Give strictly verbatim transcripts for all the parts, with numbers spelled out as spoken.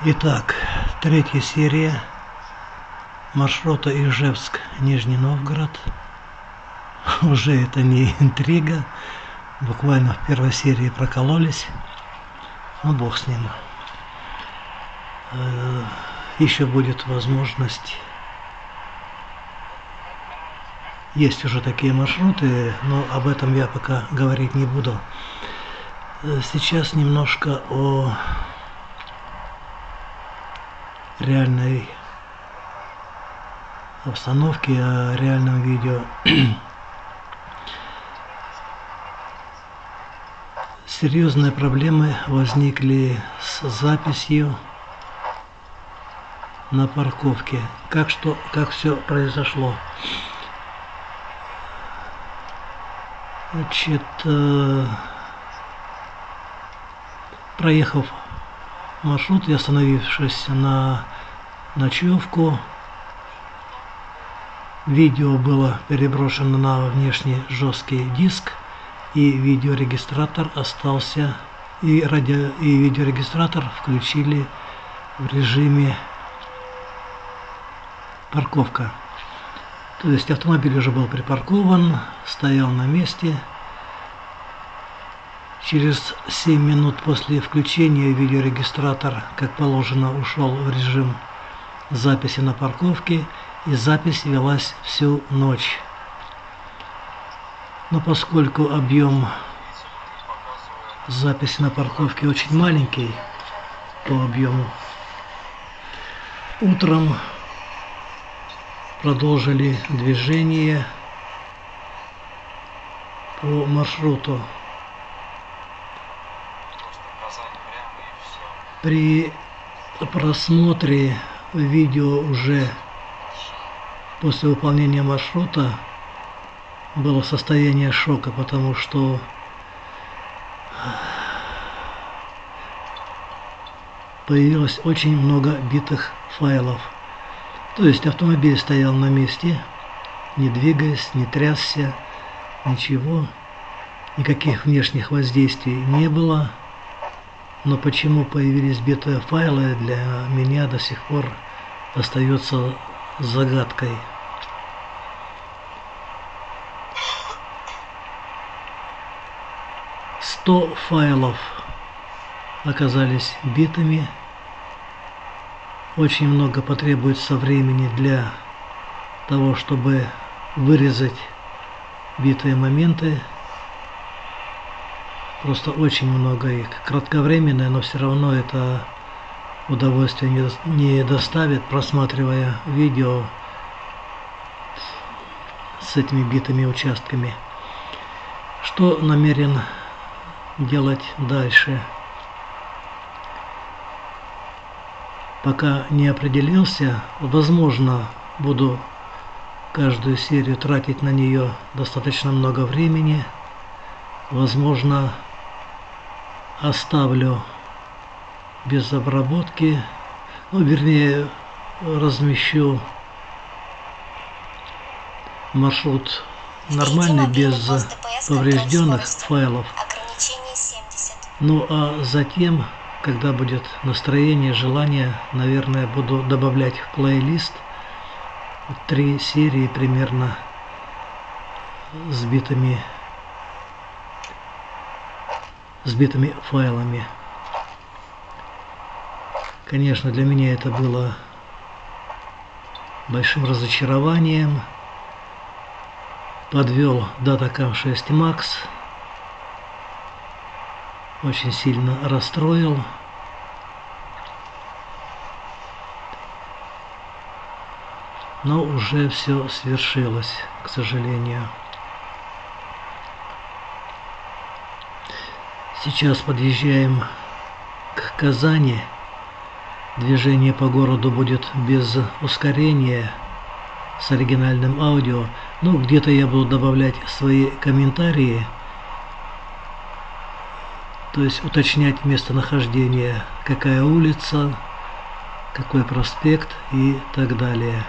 Итак, третья серия маршрута Ижевск-Нижний Новгород. Уже это не интрига, буквально в первой серии прокололись, ну бог с ним. Еще будет возможность, есть уже такие маршруты, но об этом я пока говорить не буду. Сейчас немножко о реальной обстановке, о реальном видео. Серьезные проблемы возникли с записью на парковке. Как что, как все произошло? Значит, проехав маршрут и остановившись на ночевку, видео было переброшено на внешний жесткий диск, и видеорегистратор остался, и радио, и видеорегистратор включили в режиме парковка. То есть автомобиль уже был припаркован, стоял на месте. Через семь минут после включения видеорегистратор, как положено, ушел в режим записи на парковке, и запись велась всю ночь. Но поскольку объем записи на парковке очень маленький по объему, утром продолжили движение по маршруту. При просмотре видео уже после выполнения маршрута было состояние шока, потому что появилось очень много битых файлов. То есть автомобиль стоял на месте, не двигаясь, не трясся, ничего, никаких внешних воздействий не было. Но почему появились битые файлы, для меня до сих пор остается загадкой. сто файлов оказались битыми. Очень много потребуется времени для того, чтобы вырезать битые моменты. Просто очень много их. Кратковременное, но все равно это удовольствие не доставит, просматривая видео с этими битыми участками. Что намерен делать дальше? Пока не определился. Возможно, буду каждую серию тратить на нее достаточно много времени. Возможно, оставлю без обработки, ну, вернее, размещу маршрут нормальный, без поврежденных файлов. Ну а затем, когда будет настроение, желание, наверное, буду добавлять в плейлист три серии примерно с битыми сбитыми файлами. Конечно, для меня это было большим разочарованием. Подвел Datacam шесть Max. Очень сильно расстроил. Но уже все свершилось, к сожалению. Сейчас подъезжаем к Казани. Движение по городу будет без ускорения, с оригинальным аудио. Ну, где-то я буду добавлять свои комментарии, то есть уточнять местонахождение, какая улица, какой проспект и так далее.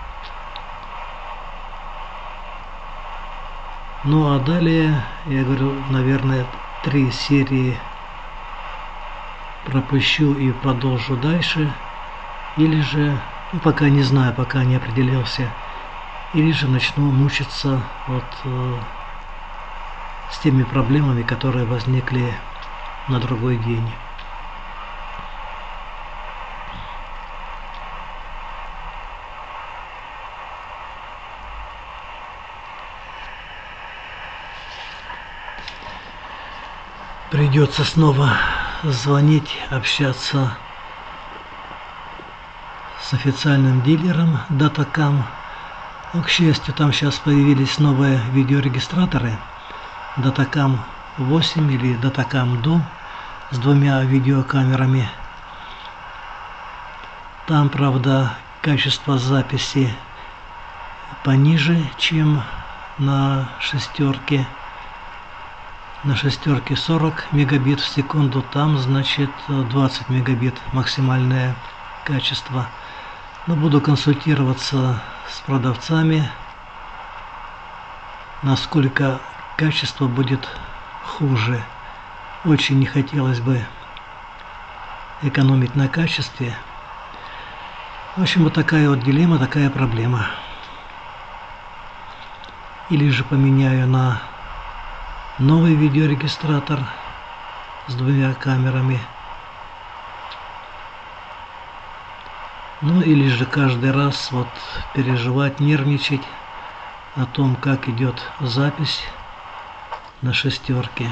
Ну а далее, я говорю, наверное, три серии пропущу и продолжу дальше, или же, ну, пока не знаю, пока не определился, или же начну мучиться вот э, с теми проблемами, которые возникли на другой день. Придется снова звонить, общаться с официальным дилером Datacam. Но, к счастью, там сейчас появились новые видеорегистраторы Datacam восемь или Datacam Duo с двумя видеокамерами. Там, правда, качество записи пониже, чем на шестерке. На шестерке сорок мегабит в секунду, там, значит, двадцать мегабит максимальное качество. Но буду консультироваться с продавцами, насколько качество будет хуже. Очень не хотелось бы экономить на качестве. В общем, вот такая вот дилемма, такая проблема. Или же поменяю на новый видеорегистратор с двумя камерами. Ну или же каждый раз вот переживать, нервничать о том, как идет запись на шестерке.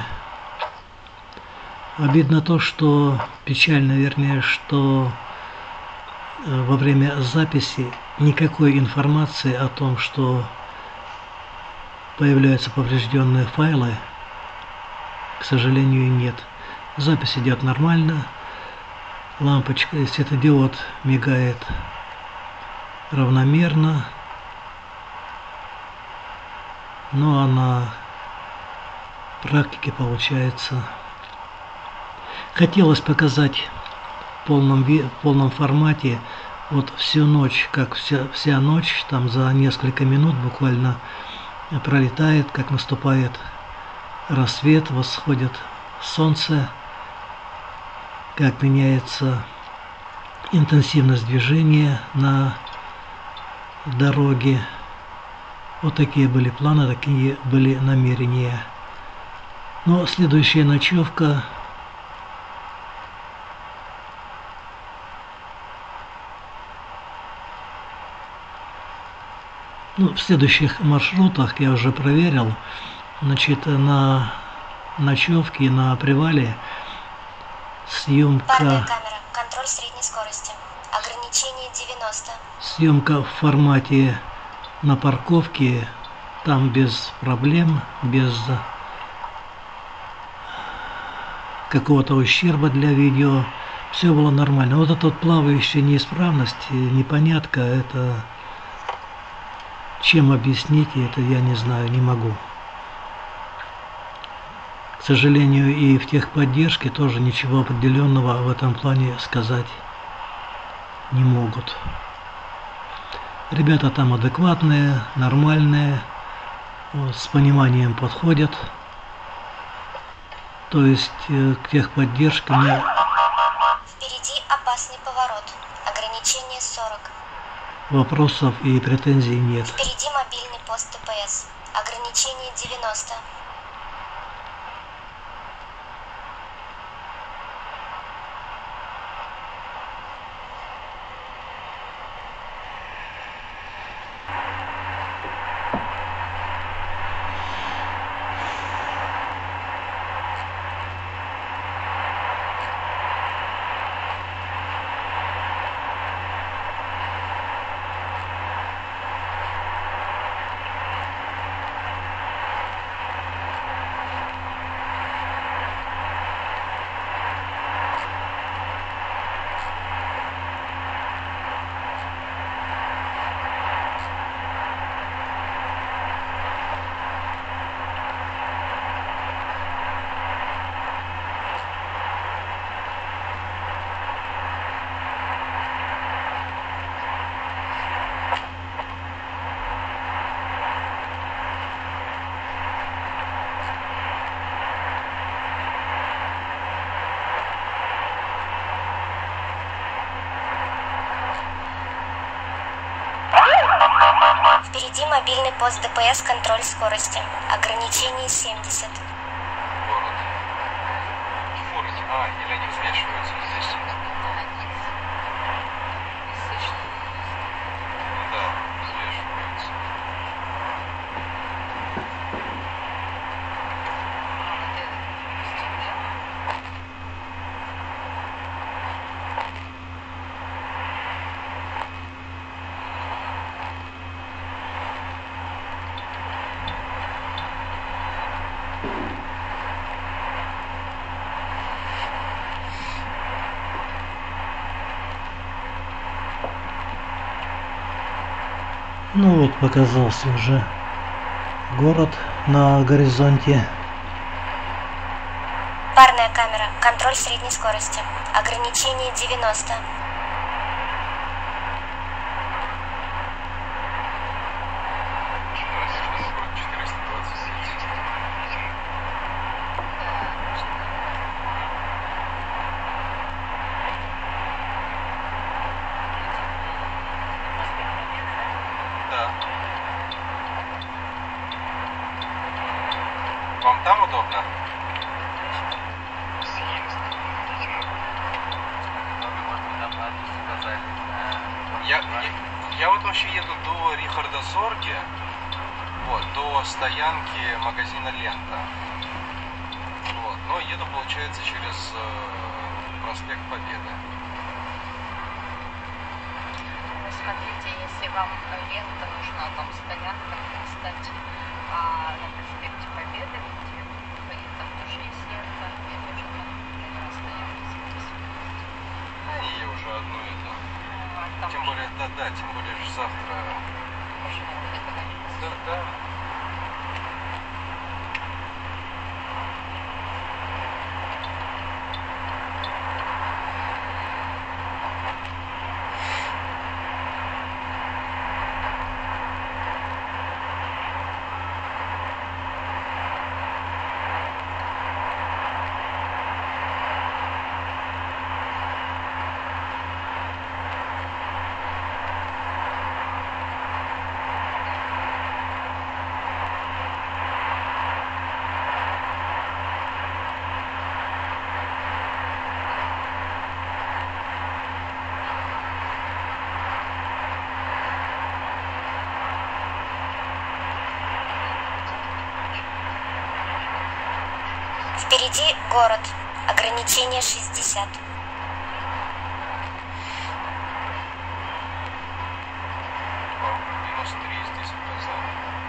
Обидно то, что печально, вернее, что во время записи никакой информации о том, что появляются поврежденные файлы, к сожалению, нет. Запись идет нормально. Лампочка, светодиод мигает равномерно. Но на практике получается. Хотелось показать в полном, в полном формате вот всю ночь, как вся, вся ночь, там за несколько минут буквально пролетает, как наступает рассвет, восходит солнце, как меняется интенсивность движения на дороге. Вот такие были планы, такие были намерения. Но следующая ночевка ну, в следующих маршрутах я уже проверил, значит, на ночевке, на привале съемка. Парная камера, контроль средней скорости, ограничение девяносто. Съемка в формате на парковке, там без проблем, без какого-то ущерба для видео, все было нормально. Вот эта вот плавающая неисправность, непонятка, это чем объяснить, это я не знаю, не могу. К сожалению, и в техподдержке тоже ничего определенного в этом плане сказать не могут. Ребята там адекватные, нормальные, вот, с пониманием подходят. То есть э, к техподдержке мне... Впереди опасный поворот. Ограничение сорок. Вопросов и претензий нет. Впереди мобильный пост ДПС. Ограничение девяносто. Впереди мобильный пост ДПС, контроль скорости. Ограничение семьдесят. Город. Фуры. А, или они взвешиваются здесь? Да, взвешиваются. Ну вот, показался уже город на горизонте. Парная камера, контроль средней скорости. Ограничение девяносто. четыреста двадцать семь. Да. Вам там удобно? Я, я, я вот вообще еду до Рихарда Зорге, вот, до стоянки магазина Лента. Вот, но еду, получается, через э, проспект Победы. Смотрите, если вам лента нужна, там стоянка, кстати, а на проспекте Победы, где вы, там тоже есть лента, и тоже там стоянки здесь. Они уже одно это. Ну, а там Тем более, да, да, тем более же завтра. уже не договорились. Да, да. Впереди город. Ограничение шестьдесят. Минус три здесь указал.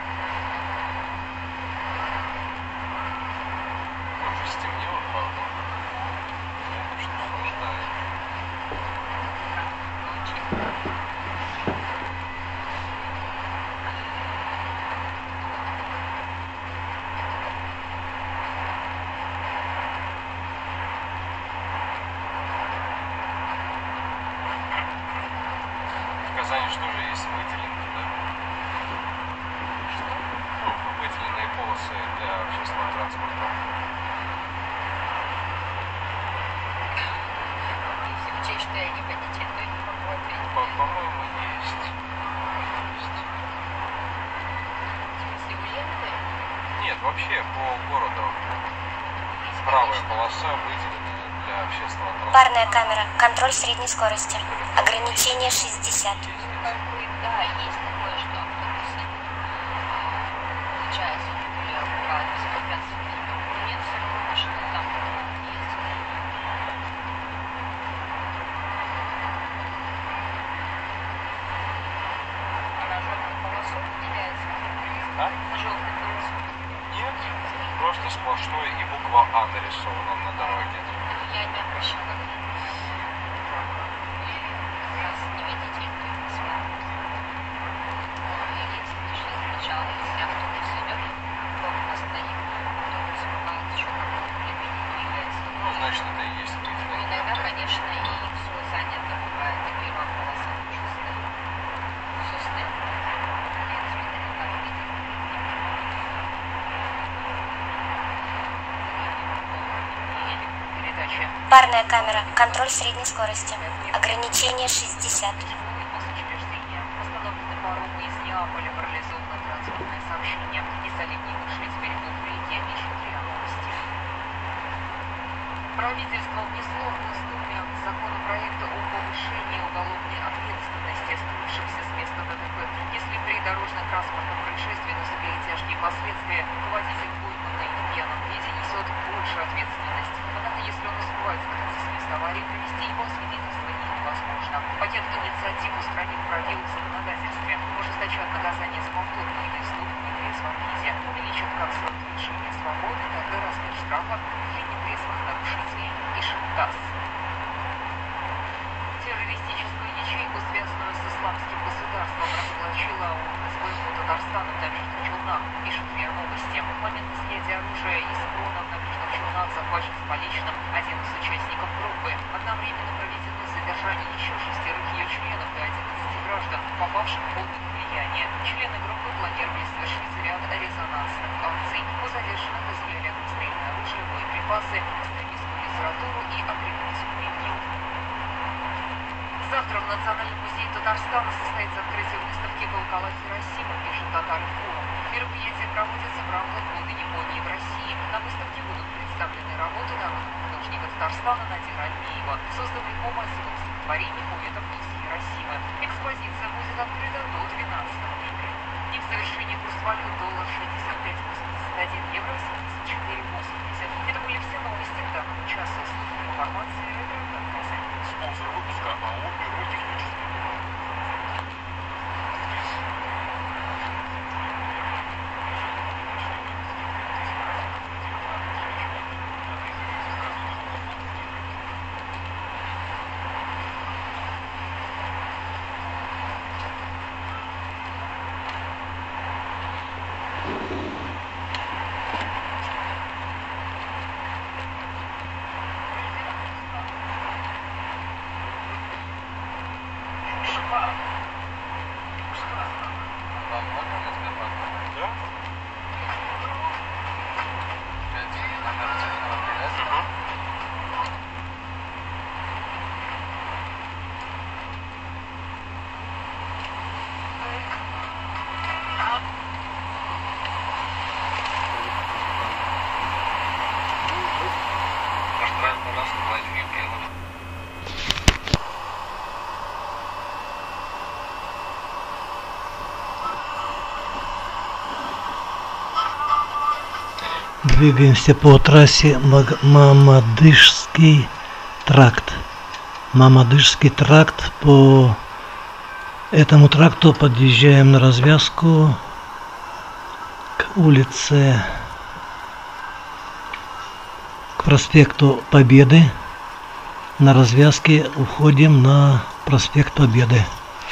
Уже стемнело, правда. Понятно, что охлаждает. В Казани что же есть выделенки, да? Ну, выделенные полосы для общественного транспорта. Если учесть, что я не водитель, то не могу ответить. По- По-моему, есть. Есть. В смысле, у ленты Нет, вообще по городу. есть, Правая конечно. полоса выделена для общественного транспорта. Парная камера, контроль средней скорости. Ограничение шестьдесят. Ну, как бы, да, есть такое, что автобусы, получается, более аккуратно, беспрепятственно. Но нет, все равно, что там есть. Она желтую полосу выделяется. А? Желтую полосу. Нет, просто сплошной и буква А нарисована на дороге. Я не обращала внимания. Раз не видите, то не смотрите. Если начнет сначала, если автобус идет, то постоим. Автобус пока еще какое-то время не двигается. Ну, значит, это и есть Но выделено. иногда, конечно, и все занято бывает, и первая полоса тоже стоит. Все стоит. В принципе, это как видно. Передача. Парная камера, контроль средней скорости. Ограничение шестьдесят. Учреждения, постановлены по Рому из Неаполя в реализовывать. информационное сообщение. Из оленей вышли с берегов реки, пишет РИА Новости. Правительство внесло в Госдуме законопроект о повышении уголовной ответственности скрывшихся с места ДТП. Если при дорожно-транспортном происшествии наступили тяжкие последствия, то водитель пойманный в пьяном виде несет больше ответственность. Однако, если он успевает скрыться с места аварии, провести его свидетельствование невозможно. Пакет инициатив устранит пробелы в законодательстве, ужесточат наказание за повторный или слух в нетрезвом виде, увеличат как срок лишения свободы, так и размер штрафа для нетрезвых нарушителей, пишет ТАСС. Террористическую ячейку, связанную с исламским государством, разоблачила УФСБ по Татарстану в набережных Челнах, пишет РИА Новости. В момент изъятия оружия из схрона в набережных Челнах захвачен с поличным один из участников группы. Одновременно проведены задержание еще шестерых ее членов и одиннадцати граждан, попавших под их влияние. Члены группы планировали совершить ряд резонансных акций. У задержанных изъяли огнестрельное оружие, боеприпасы, экстремистскую литературу и агрессивный ИГИЛ. Завтра в Национальном музее Татарстана состоится открытие выставки колокола Хиросимы, пишет Татар-Форум. Мероприятие проводится в рамках года Японии в России. На выставке будут представлены работы народного художника Татарстана Надира Альмеева, созданные по массовым стихотворениям поэтов из Хиросимы. Экспозиция будет открыта до двенадцатого ноября. И в завершении курс валют доллар шестьдесят пять восемьдесят один, евро семьдесят четыре восемьдесят. Это были все новости к данному часу. Служба информации «Ретро-Кавказа». Спонсор выпуска АО «Бюро технических дел». Двигаемся по трассе Мамадышский тракт. Мамадышский тракт. По этому тракту подъезжаем на развязку к улице, к проспекту Победы. На развязке уходим на проспект Победы.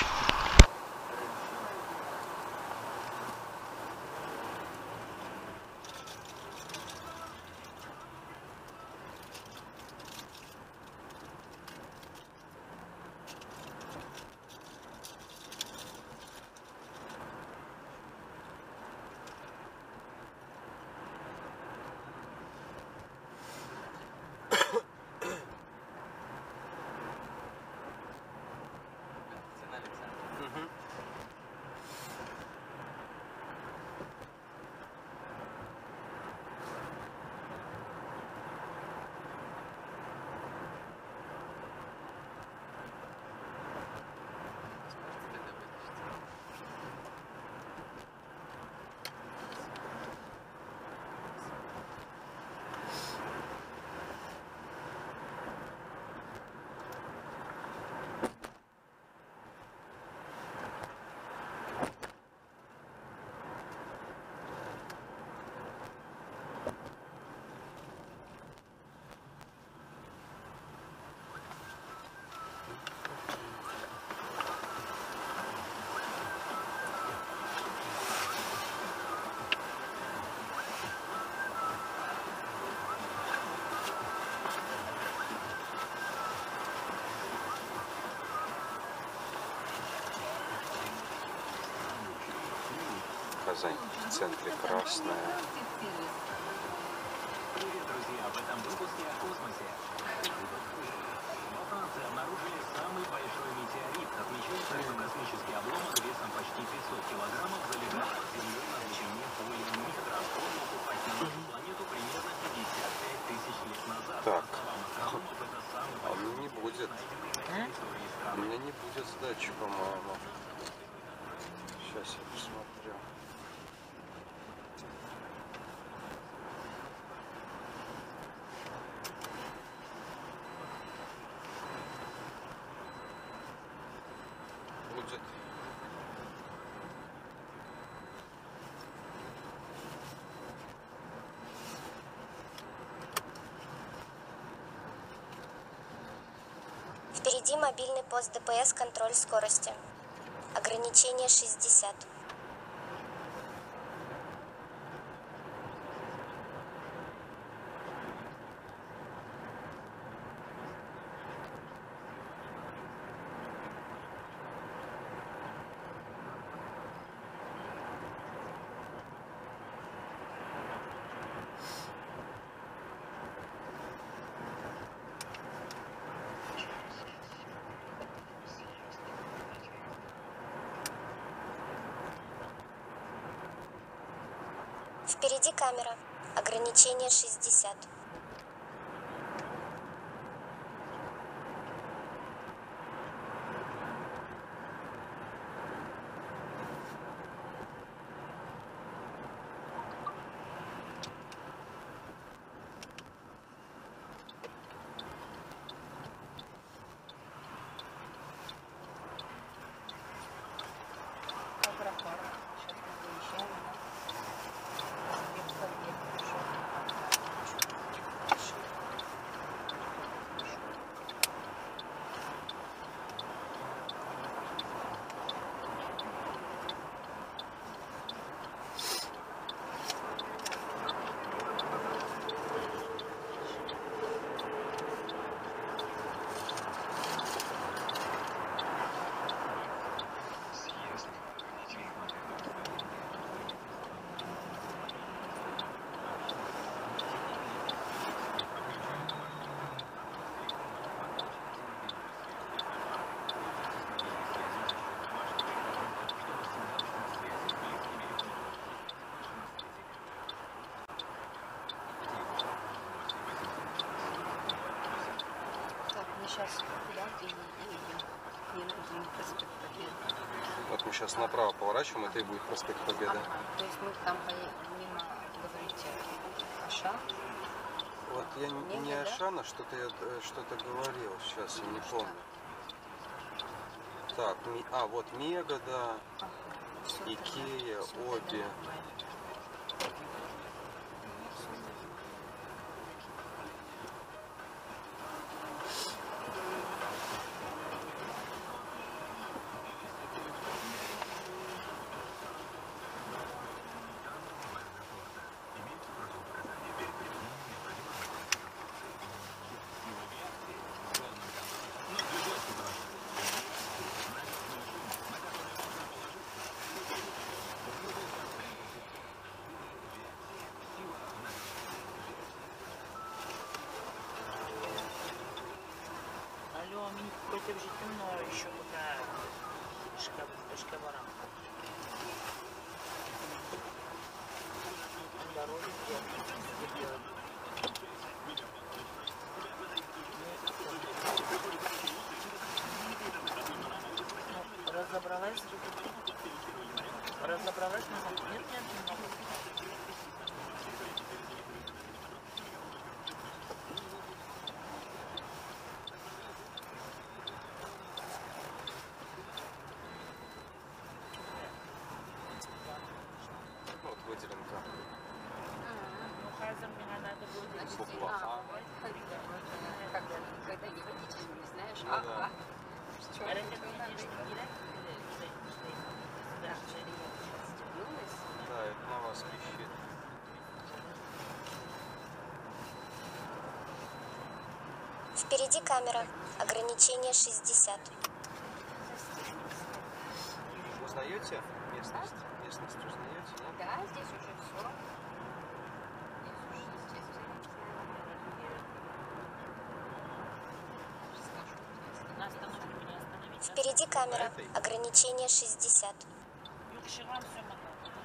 Казань в центре красная. Привет, друзья! В этом выпуске о космосе. Во Франции обнаружили самый большой метеорит. Отмечается, что космический обломок весом почти пятьсот килограммов залегал под землей будет. У меня не будет сдачи, по-моему. Сейчас я посмотрю. Будет. Впереди мобильный пост ДПС, контроль скорости. Ограничение шестьдесят. Впереди камера. Ограничение шестьдесят. Сейчас куда и едем. Не нужен проспект Победы. Вот мы сейчас направо поворачиваем, это и будет проспект Победы. Ага. То есть мы там мимо, говорите, Аша? Вот я не, Мега, не да? Ашана, что-то я э, что-то говорил, сейчас я не помню. Так, ми, а вот Мега, да, Ага. Всё Икея, тогда, всё Оби. тогда. Алло, мені против же темно еще пока шкаф, шкафарам. Дороги делать. Ну, разобралась. Разобралась, но нет, нет, немного. Вот выделенка. Ну, хазар мне надо будет. Буква А. Когда, когда не водитель, не знаешь, Ну а, да. а. Что, А это что ты надо? видишь, гулять? Да, Стегнулась? Да, это на вас пищит. Впереди камера. Ограничение шестьдесят. Узнаете местность? Местность узнаете, нет? Да, здесь уже все. Здесь уже, естественно, расскажу. на остановку не остановить. Впереди камера. этой? Ограничение шестьдесят. Юкшиван все могу.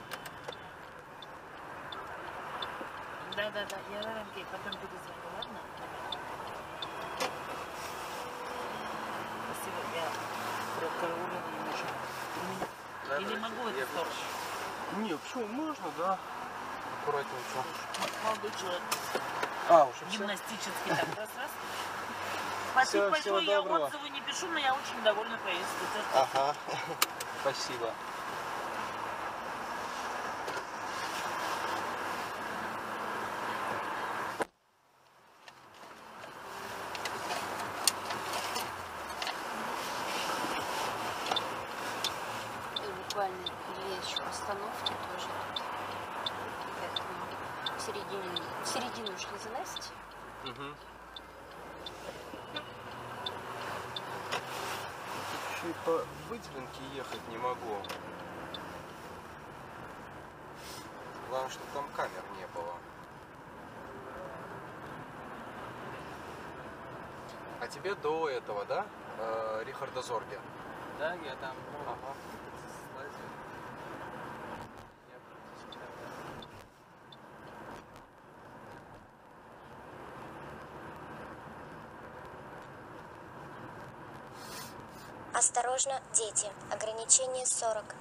Да, да, да, я Рамке потом перезвоню, ладно? могу в эту Я- сторону. Не, почему можно, да? Аккуратненько. Молодой человек. А, уже все? Гимнастический так раз-раз. Спасибо Всё, большое, всего я доброго. отзывы не пишу, но я очень довольна поездкой. Ага, спасибо. И буквально две еще остановки тоже тут. Поэтому в середине, в середину уж не залазить. Угу. Еще и по выделенке ехать не могу. Главное, чтобы там камер не было. А тебе до этого, да? Э, Рихарда Зорге? Да, я там Ага. слазил. Я практически там. Осторожно, дети. Ограничение сорок.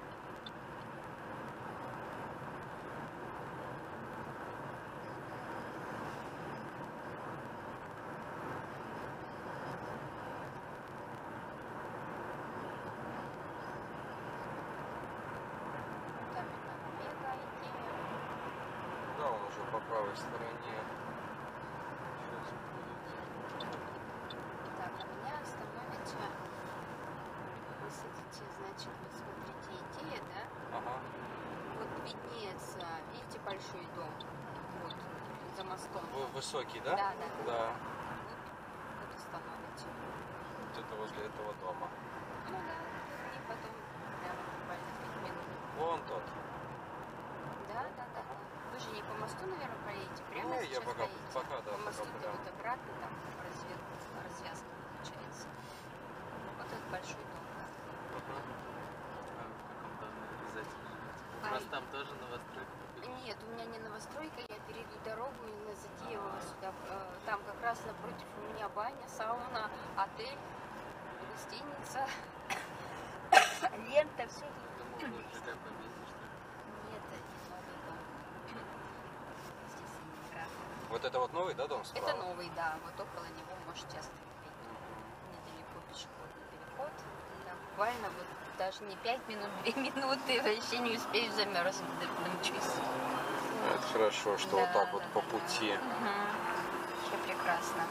Там это мега идея. Да, он уже по правой стороне. Сейчас будет. Так, а меня остановите. Высадите, значит, вот смотрите, идея, да? Ага. Вот виднеется, видите, большой дом? Вот, за мостом. Вы- Высокий, да? Да, да. Да. Вот, вот остановите. Где-то возле этого дома. Ну да, и потом прямо буквально пять минут. Вон тот. Да, да, да. Вы же не по мосту, наверное, проедете, прямо Не, я сейчас пока- поедете. пока, да, По пока мосту прямо. вот обратно, там развязка, развязка получается. Вот этот большой дом, да. А в каком доме обязательно жить? У А, вас там тоже новостройка? Нет, у меня не новостройка, я перейду дорогу и на Задиево сюда. э, Там как раз напротив у меня баня, сауна, отель, гостиница, лента, все тут. Думал, вы в ЖД победите, что ли? Нет, это новый дом. Здесь Ленинград. Вот это вот новый, да, дом справа? Это новый, да. Вот около него можете остановить. Недалеко пешеходный переход. Да, буквально вот даже не пять минут, две минуты, вообще не успею замерзнуть, домчусь. Это хорошо, что Да, вот так вот да, по да, пути. Вообще прекрасно.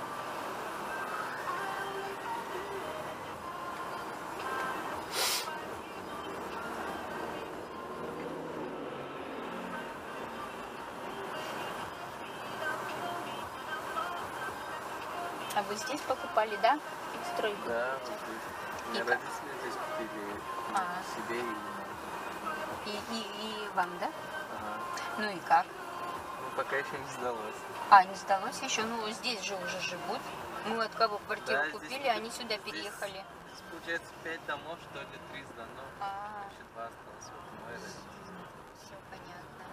А вы здесь покупали, да? Стройку? Да, вот здесь. У меня И как? родители здесь купили А. себе и... И, и, и вам, да? Ага. Ну и как? Ну, пока еще не сдалось. А, не сдалось еще? Ну, здесь же уже живут. Мы от кого квартиру Да, здесь купили, вот- они сюда здесь- переехали. Здесь, получается, пять домов, что ли, три сдано. А, Еще два осталось. Вот мой родитель. все понятно.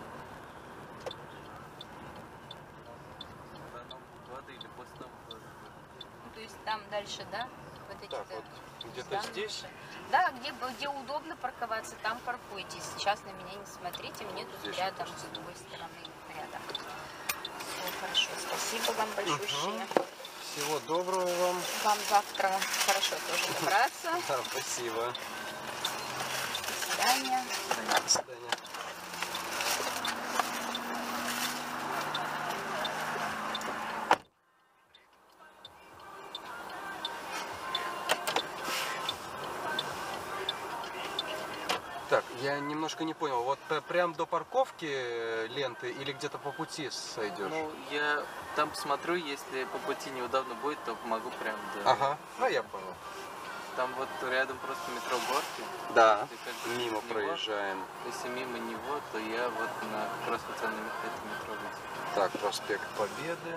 До Нового года или после Нового года. Ну, то есть там дальше, да? Вот эти Так, да, вот где-то здания здесь. уже. Да, где, где удобно парковаться, там паркуйтесь. Сейчас на меня не смотрите, мне тут Здесь рядом, вот с другой стороны, рядом. Все хорошо, спасибо вам большое. Всего доброго вам. Вам завтра хорошо тоже добраться. Да, спасибо. До свидания. До свидания. Так, я немножко не понял, вот п- прям до парковки э, ленты или где-то по пути сойдешь? Ну, я там посмотрю, если по пути неудобно будет, то помогу прям до... Ага, ну я понял. Там вот рядом просто метро Горки. Да, Если как бы мимо него- проезжаем. Если мимо него, то я вот на как раз вот на это метро выйду. Так, проспект Победы.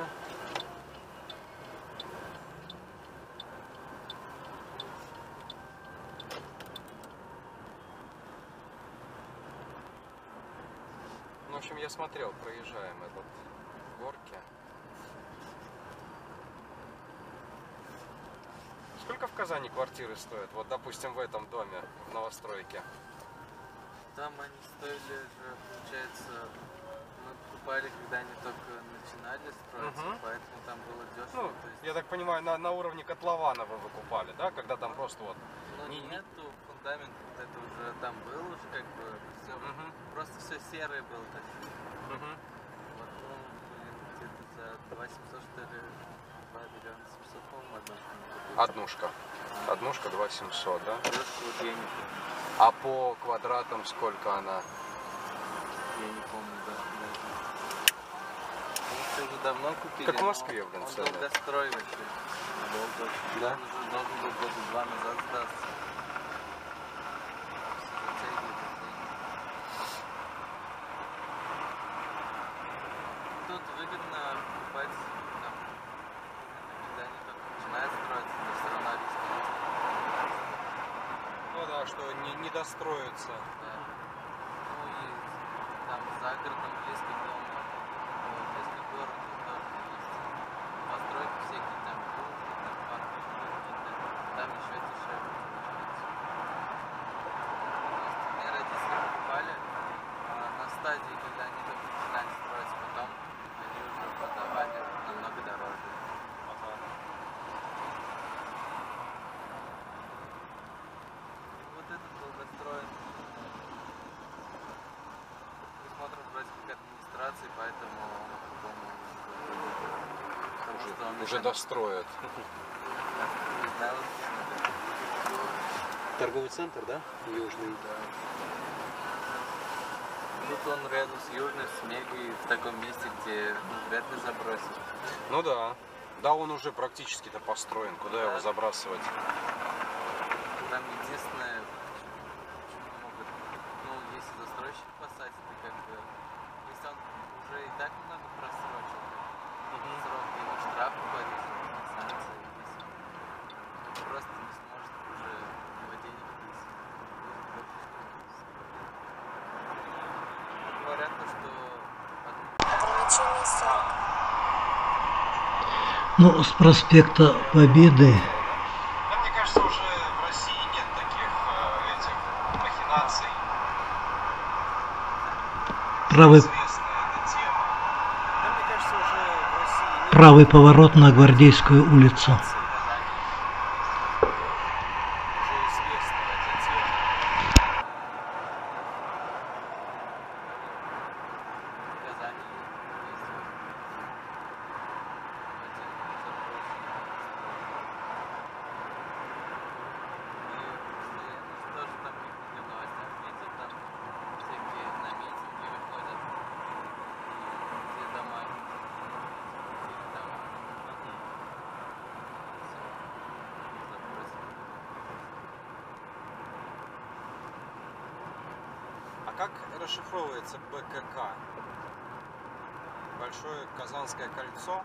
Ну, в общем, я смотрел, проезжаем этот Горки. сколько в Казани квартиры стоят? Вот, допустим, в этом доме, в новостройке. Там они стоили же, получается, мы покупали, когда они только начинали строиться, Мгм. поэтому там было дешево. Ну, то есть, я так понимаю, на, на уровне котлована вы выкупали, да? Когда там просто вот... ну, не- не- нету, фундамент вот это уже там был уже, как бы, все, Мгм. просто все серое было. То есть, Мгм. вот, ну, блин, где-то за два семьсот, что ли, два миллиона семьсот, по-моему, однушку мы купили. Однушка. Однушка два семьсот, да? Однушку вот я не помню. А по квадратам сколько она? Я не помню, да, даже. Мы все уже давно купили. Как в но Москве, блин, Он цены. долгострой вообще. Долго. Да? Он уже должен был года два назад сдаться. Все затягивает, затягивает. Тут выгодно покупать там, когда они только начинают строиться, то все равно риски есть. Ну да, что не, не достроится. Да. Ну и там за городом, близко к дому, вот, близко к городу тоже есть постройки всякие, там клубы, там парки какие-то, там еще дешевле получается. Просто мне родители покупали а, на стадии, когда они только начинали строиться, потом они уже продавали намного дороже. Ага. И вот этот долгостроен. Присмотром вроде как администрации, поэтому по-моему, потому Уже, что он уже еще- достроят. Да, вот смотри. Торговый центр, да? Южный. Тут он рядом с Южной, с Мегой, в таком месте, где ну, вряд ли забросить. Ну да. Да, он уже практически-то построен. Куда его Да. забрасывать? Там единственное, почему могут, ну, если застройщик посадит, то как бы, если он уже и так много просрочил, срок, его штраф повесит, санкции, если он просто не сможет уже его денег внести. Говорят, то, что Ограничение сорок. Ну, с проспекта Победы Да, мне кажется, уже в России нет таких э, этих махинаций. правый, Известная эта тема. Да, мне кажется, уже в России нет правый поворот на Гвардейскую улицу. махинаций. Уже известная эта тема. в Казани есть вот один заброшенный. И постоянно тоже там какие-то новостях видел, там всякие на митинги выходят, и где дома, где дома. Все забросили. А как расшифровывается БКК? Большое Казанское кольцо?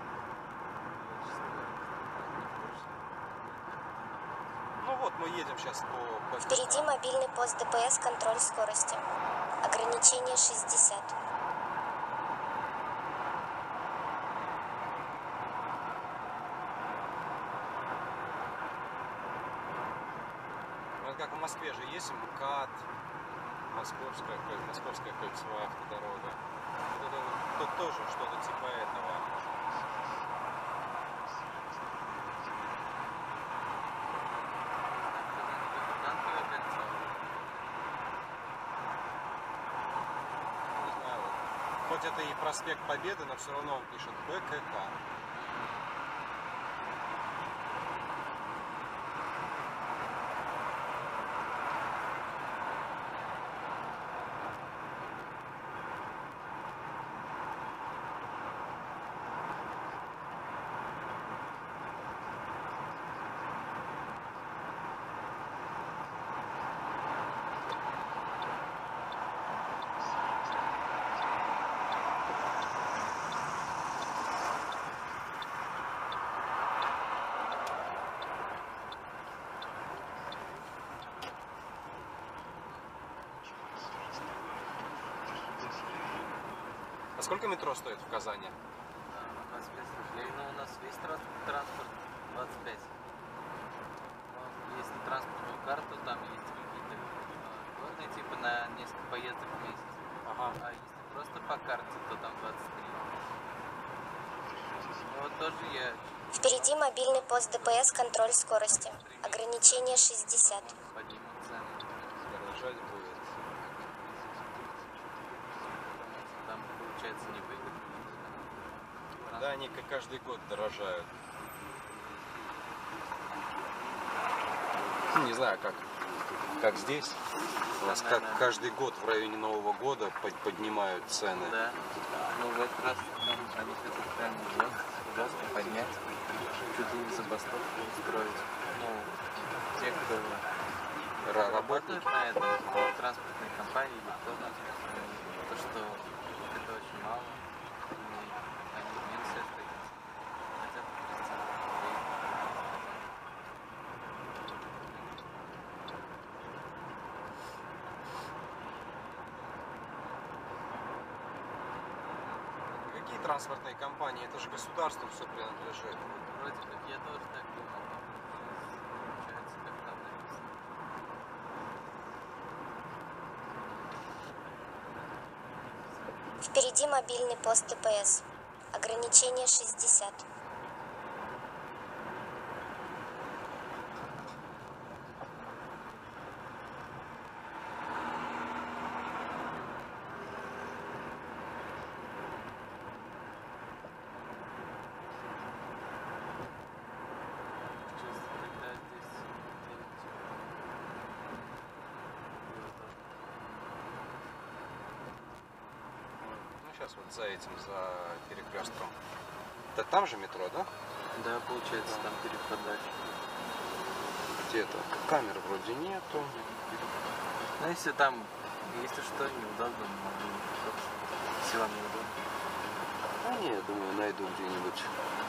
Ну вот, мы едем сейчас по БКК. Впереди мобильный пост ДПС, контроль скорости. Ограничение шестьдесят. Вот как в Москве же есть МКАД, Московская, коль- Московская кольцевая автодорога. Вот это вот, тут тоже что-то типа этого. Танковое кольцо. Не знаю, вот. Хоть это и проспект Победы, но все равно он пишет БКК. А сколько метро стоит в Казани? двадцать пять рублей, но у нас весь трас- транспорт двадцать пять. карте, то там двадцать три. Вот тоже я. Впереди мобильный пост ДПС, контроль скорости. Ограничение шестьдесят. Поднимут цены. Дорожать будет. Там получается невыгодно. Да, они как каждый год дорожают. Ну, не знаю, как, как здесь. У нас Да, как да. каждый год в районе Нового года под- поднимают цены. Да. Ну в этот раз там они хотят прям жестко поднять. Чуть ли не забастовку устроить. Ну, те, кто Ра- работают работники. на этом, в транспортной компании или кто-то, то, что это очень мало, и они в минусе остаются. Хотят тридцать рублей. Какие транспортные компании? Это же государству все принадлежит. Вроде как я тоже так думал, но получается, как там написано. Впереди мобильный пост ДПС. Ограничение шестьдесят. Чувство, когда здесь девять. Ну, сейчас вот за этим, за перекрестком. Да там же метро, да? Да, получается, там переход дальше. Где-то. Камер вроде нету. Ну, если там, если что, неудобно, могу, если вам неудобно. А не, я думаю, найду где-нибудь.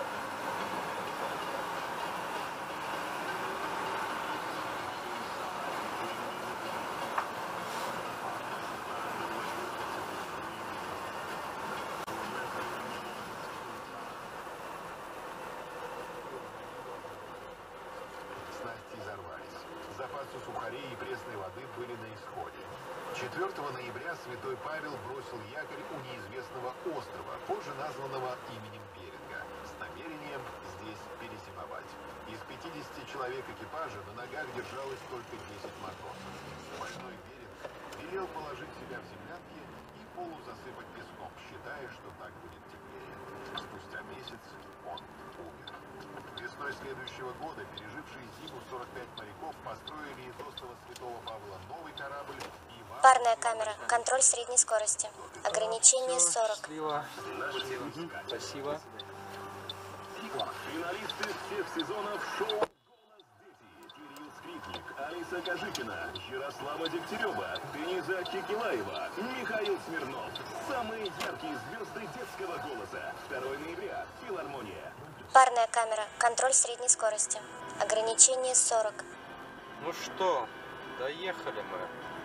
Снасти взорвались. Запасы сухарей и пресной воды были на исходе. четвёртого ноября святой Павел бросил якорь у неизвестного острова, позже названного именем Беринга, с намерением здесь перезимовать. Из пятидесяти человек экипажа на ногах держалось только десять матросов. Больной Беринг велел положить себя в землянки и полу засыпать песком, считая, что так будет теплее. Спустя месяц он умер. Весной следующего года пережившие зиму сорок пять моряков построили из острова Святого Павла новый корабль и... Парная камера. Контроль средней скорости. Ограничение сорок. Счастливо. Спасибо. Финалисты всех сезонов шоу «Голос дети». Кирилл Скрипник, Алиса Кожикина, Ярослава Дегтярева, Дениза Кикилаева, Михаил Смирнов. Самые яркие звезды детского голоса. второго ноября. Филармония. Парная камера. Контроль средней скорости. Ограничение сорок. Ну что, доехали мы.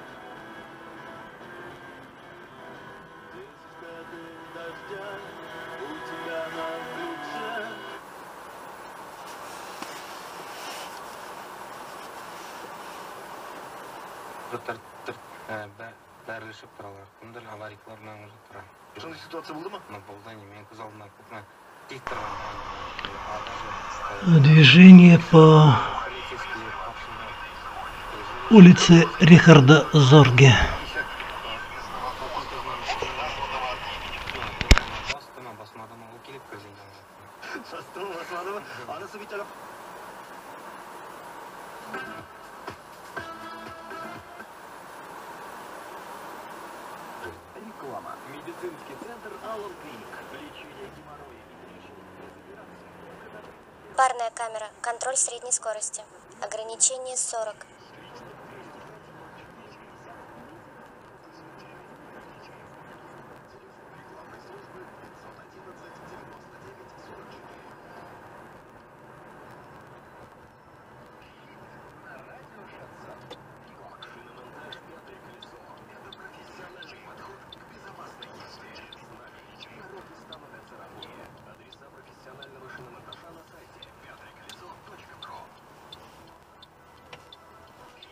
бәрілішіп тұралар. Күндір авариялар менің уже тұрам. Сондай ситуация болды ма? Но болды не, мен көз алдымда көпіне тек тұрған. Движение по улице Рихарда Зорге. Реклама. Медицинский центр Аллан Клиник. Лечение геморроя и трещин. Парная камера. Контроль средней скорости. Ограничение сорок.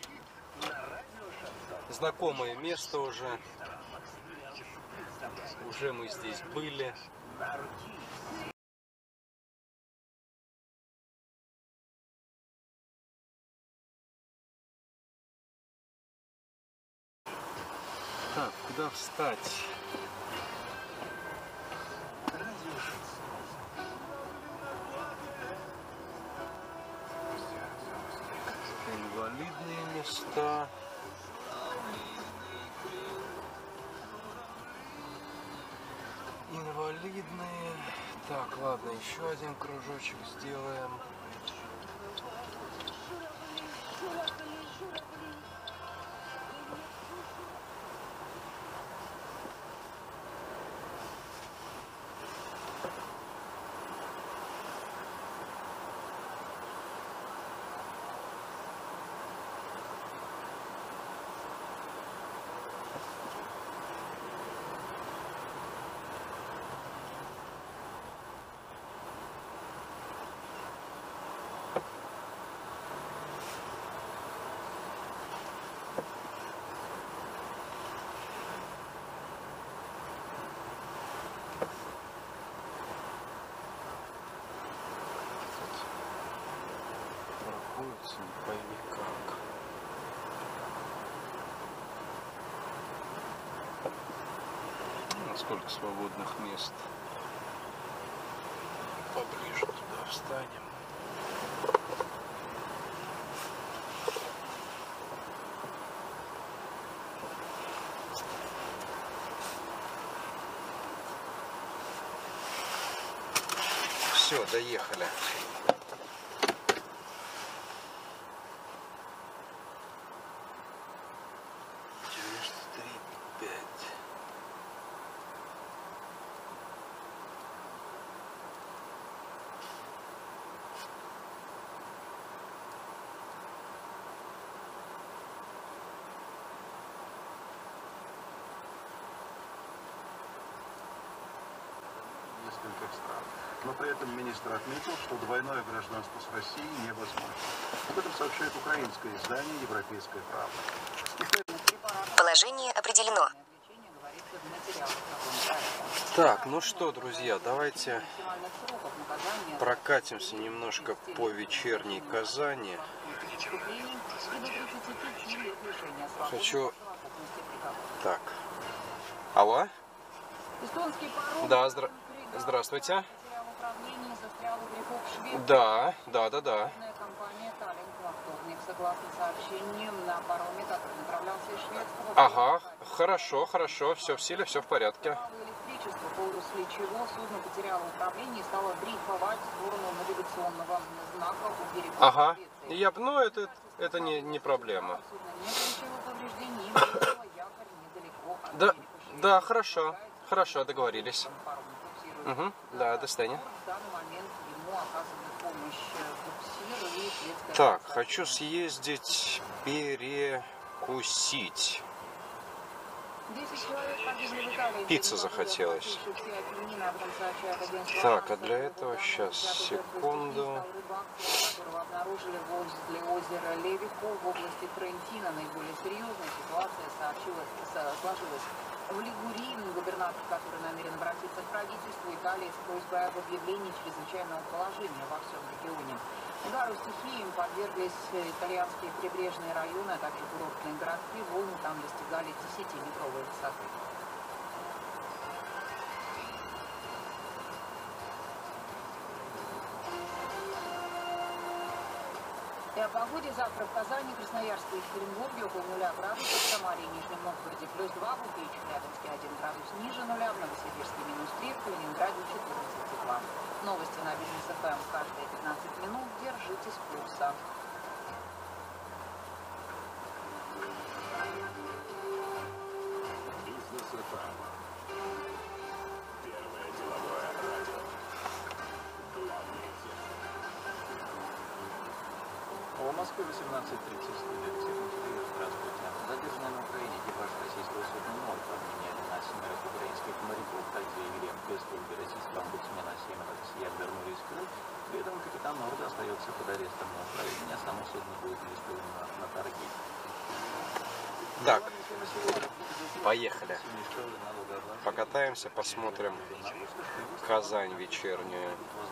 Знакомое место уже. Уже мы здесь были. Так, куда встать? Инвалидные места. Инвалидные. Так, ладно, еще один кружочек сделаем. Не пойми как. Ну, сколько свободных мест. Поближе туда встанем. Все, доехали. Стран. Но при этом министр отметил, что двойное гражданство с Россией невозможно. Об этом сообщает украинское издание «Европейская правда». Положение определено. Так, ну что, друзья, давайте прокатимся немножко по вечерней Казани. Хочу... Так. Алло? Да, здра... здравствуйте. Да, да, да, да. Ага, хорошо, хорошо, все в силе, все в порядке. После чего судно потеряло управление и стало дрейфовать в сторону навигационного знака у берега. Ага, я, ну это, это не, не проблема. Да, да, хорошо, хорошо, договорились. Угу, да, до свидания. Так, хочу съездить перекусить. Пицца захотелось. Так, а для этого сейчас, секунду. Обнаружили возле озера Левико в области Трентино. Наиболее серьезная ситуация сообщилась, сложилась в Лигурии. Губернатор, который намерен обратиться к правительству Италии с просьбой об объявлении чрезвычайного положения во всем регионе. Удару стихии подверглись итальянские прибрежные районы, а также курортные городки. Волны там достигали десятиметровой высоты. И о погоде завтра в Казани, Красноярске и Екатеринбурге около нуля градусов, в Самаре и Нижнем Новгороде плюс два, в Уфе и Челябинске один градус ниже нуля, в Новосибирске минус три, в Калининграде четырнадцать тепла. Новости на Бизнес эф эм каждые пятнадцать минут. Держитесь курса. Бизнес эф эм. Первое деловое радио. Главные темы. В Москве восемнадцать тридцать. Студия Алексей Константинов. Здравствуйте. Задержанный на Украине экипаж российского судна «Ноль» по обвинению на семерых украинских моряков, как заявили в пресс-службе российского омбудсмена, семь россиян вернулись в Крым. При этом капитан «Норда» остается под арестом на Украине, а само судно будет арестовано на торги. Так, поехали. Покатаемся, посмотрим Казань вечернюю.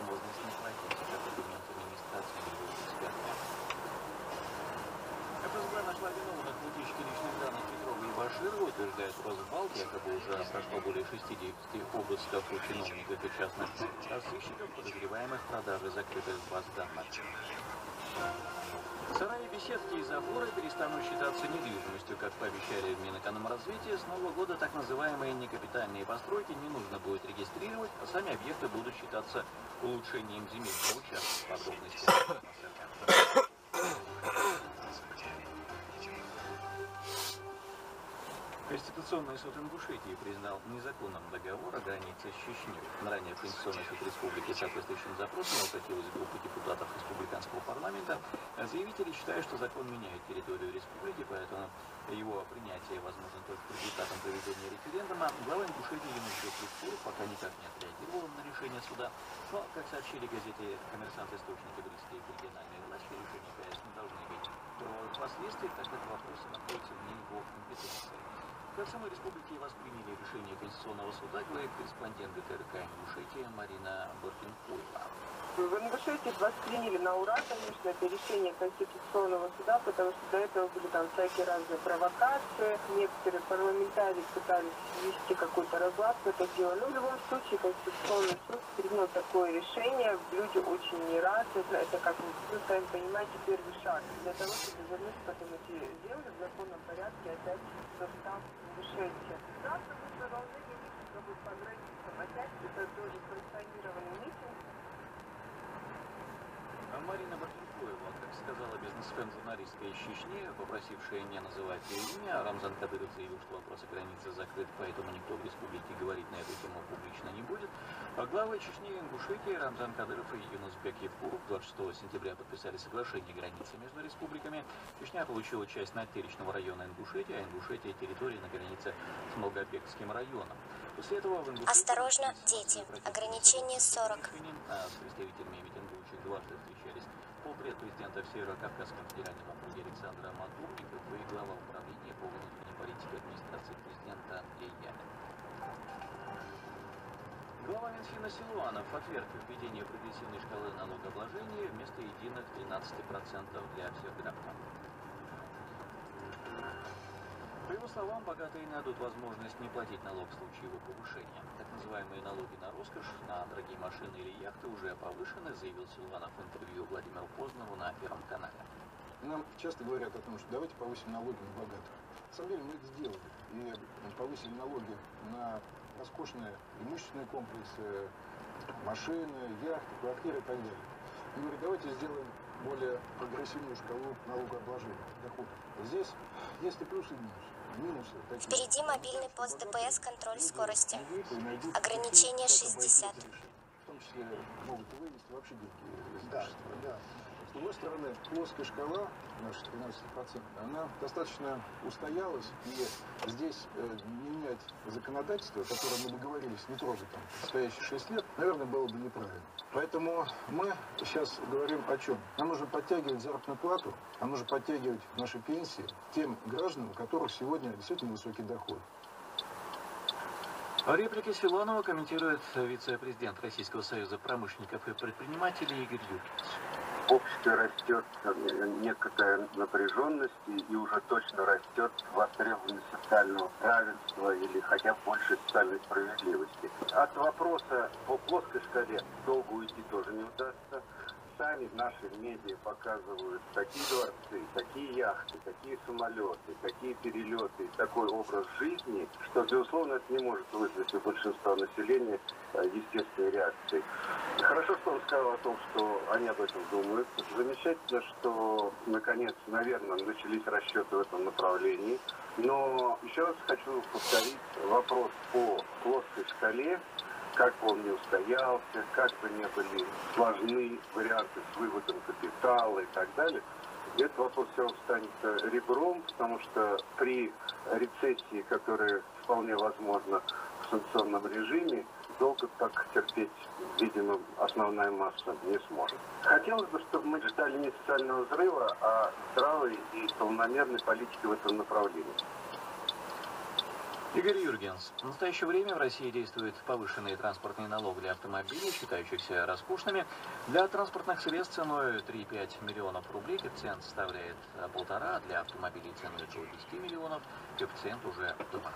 ФСБ нашла виновных в утечке личных данных Петрова и Баширова, утверждает Росбалт, якобы уже прошло более шестидесяти обысков у чиновников и частных сыщиков, подозреваемых в продаже закрытых баз данных. Сараи, беседки и заборы перестанут считаться недвижимостью, как пообещали в Минэкономразвития. С нового года так называемые некапитальные постройки не нужно будет регистрировать, а сами объекты будут считаться улучшением земельного участка. Подробности. Конституционный суд Ингушетии признал незаконным договор о границе с Чечней. Ранее в Конституционный суд республики соответствующим запросом обратилась группа депутатов республиканского парламента. Заявители считают, что закон меняет территорию республики, поэтому его принятие возможно только результатом проведения референдума. Глава Ингушетии Юнус Беков пока никак не отреагировал на решение суда. Но, как сообщили газете «Коммерсант» источники близкие к региональной власти, решения, конечно, должны быть последствий, так как вопросы находятся вне его компетенции. Как в самой республике восприняли решение Конституционного суда, говорит корреспондент ГТРК Ингушетии Марина Бортенкова. В Ингушетии восприняли на ура, конечно, это решение Конституционного суда, потому что до этого были там всякие разные провокации. Некоторые парламентарии пытались ввести какой-то разлад в это дело. Но в любом случае Конституционный суд принял такое решение. Люди очень не рады. Это, как вы сами понимаете, первый шаг для того, чтобы вернуть потом эти земли в законном порядке опять в состав Ингушетии. Завтра мы продолжаем митинг по границам. Опять это тоже санкционированный митинг. Марина Бортенкова, как сказала бизнесмен-журналистка из Чечни, попросившая не называть ее имя, Рамзан Кадыров заявил, что вопрос о границе закрыт, поэтому никто в республике говорить на эту тему публично не будет. А главы Чечни и Ингушетии Рамзан Кадыров и Юнусбек Евкуров двадцать шестого сентября подписали соглашение границы между республиками. Чечня получила часть Натеричного района Ингушетии, а Ингушетия территории на границе с Малгобекским районом. После этого в Ингушетии... Осторожно, дети. Ограничение сорок. С представителями митингующих дважды встречались полпред президента в Северо-Кавказском федеральном округе Александра Матурников и глава управления по внутренней политике администрации президента Андрей Ямин. Глава Минфина Силуанов отверг введение прогрессивной шкалы налогообложения вместо единых тринадцати процентов для всех граждан. По его словам, богатые найдут возможность не платить налог в случае его повышения. Так называемые налоги на роскошь, на дорогие машины или яхты уже повышены, заявил Силуанов в интервью Владимиру Позднову на Первом канале. Нам часто говорят о том, что давайте повысим налоги на богатых. На самом деле мы это сделали. И повысили налоги на роскошные имущественные комплексы, машины, яхты, квартиры и так далее. Мы говорим, давайте сделаем более прогрессивную шкалу налогообложения доходов. Здесь есть и плюсы, и минусы. Минусы такие. Впереди мобильный пост ДПС, контроль скорости. Ограничение шестьдесят. В том числе могут вывести вообще деньги из общества. Да. С другой стороны, плоская шкала, наша тринадцать процентов, она достаточно устоялась, и здесь э, менять законодательство, которое мы договорились не трогать там предстоящие шесть лет, наверное, было бы неправильно. Поэтому мы сейчас говорим о чем? Нам нужно подтягивать заработную плату, нам нужно подтягивать наши пенсии тем гражданам, у которых сегодня действительно высокий доход. Реплики Силуанова комментирует вице-президент Российского союза промышленников и предпринимателей Игорь Юрьевич. В обществе растет некая напряженность и уже точно растет востребованность социального равенства или хотя бы большей социальной справедливости. От вопроса о плоской шкале долго уйти тоже не удастся. Сами наши медиа показывают такие дворцы, такие яхты, такие самолеты, такие перелеты, такой образ жизни, что, безусловно, это не может вызвать у большинства населения естественной реакции. Хорошо, что он сказал о том, что они об этом думают. Замечательно, что, наконец, наверное, начались расчеты в этом направлении. Но еще раз хочу повторить вопрос по плоской шкале. Как бы он не устоялся, как бы не были сложны варианты с выводом капитала и так далее, этот вопрос все равно станет ребром, потому что при рецессии, которая вполне возможна в санкционном режиме, долго так терпеть, видимо, основная масса не сможет. Хотелось бы, чтобы мы ждали не социального взрыва, а здравой и полномерной политики в этом направлении. Игорь Юргенс. В настоящее время в России действует повышенный транспортный налог для автомобилей, считающихся роскошными. Для транспортных средств ценой три-пять миллионов рублей коэффициент составляет полтора, а для автомобилей ценой до десяти миллионов коэффициент уже два.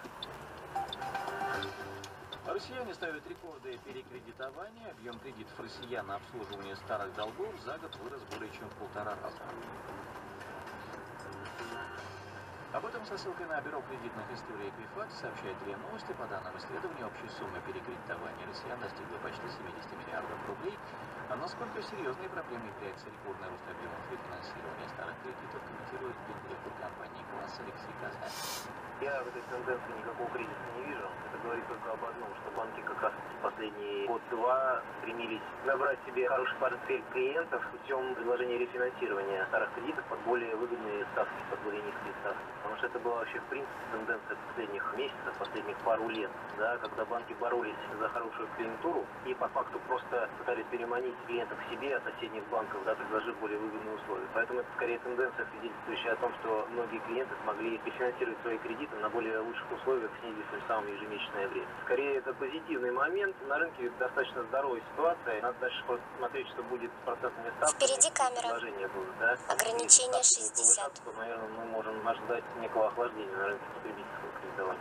Россияне ставят рекорды перекредитования. Объем кредитов россиян на обслуживание старых долгов за год вырос более чем в полтора раза. Об этом со ссылкой на бюро кредитных историй Эквифакс сообщает РИА Новости. По данным исследования, общая сумма перекредитования россиян достигла почти семидесяти миллиардов рублей. А насколько серьезной проблемой является рекордный рост объемов рефинансирования старых кредитов, комментирует гендиректор компании «Класс» Алексей Казань. Я в этой тенденции никакого кризиса не вижу. Это говорит только об одном, что банки как раз последние год-два стремились набрать себе хороший портфель клиентов путем предложения рефинансирования старых кредитов под более выгодные ставки, под более низкие ставки. Потому что это была вообще в принципе тенденция последних месяцев, последних пару лет, да, когда банки боролись за хорошую клиентуру и по факту просто пытались переманить клиентов к себе от соседних банков, да, предложив более выгодные условия. Поэтому это скорее тенденция, свидетельствующая о том, что многие клиенты смогли рефинансировать свои кредиты на более лучших условиях, снизив тем самым ежемесячное время. Скорее, это позитивный момент. На рынке достаточно здоровая ситуация. Надо дальше просто смотреть, что будет с процентными ставками. Впереди камера. Будут, да? Ограничение шестьдесят. То, наверное, мы можем ожидать некого охлаждения на рынке потребительского кредитования.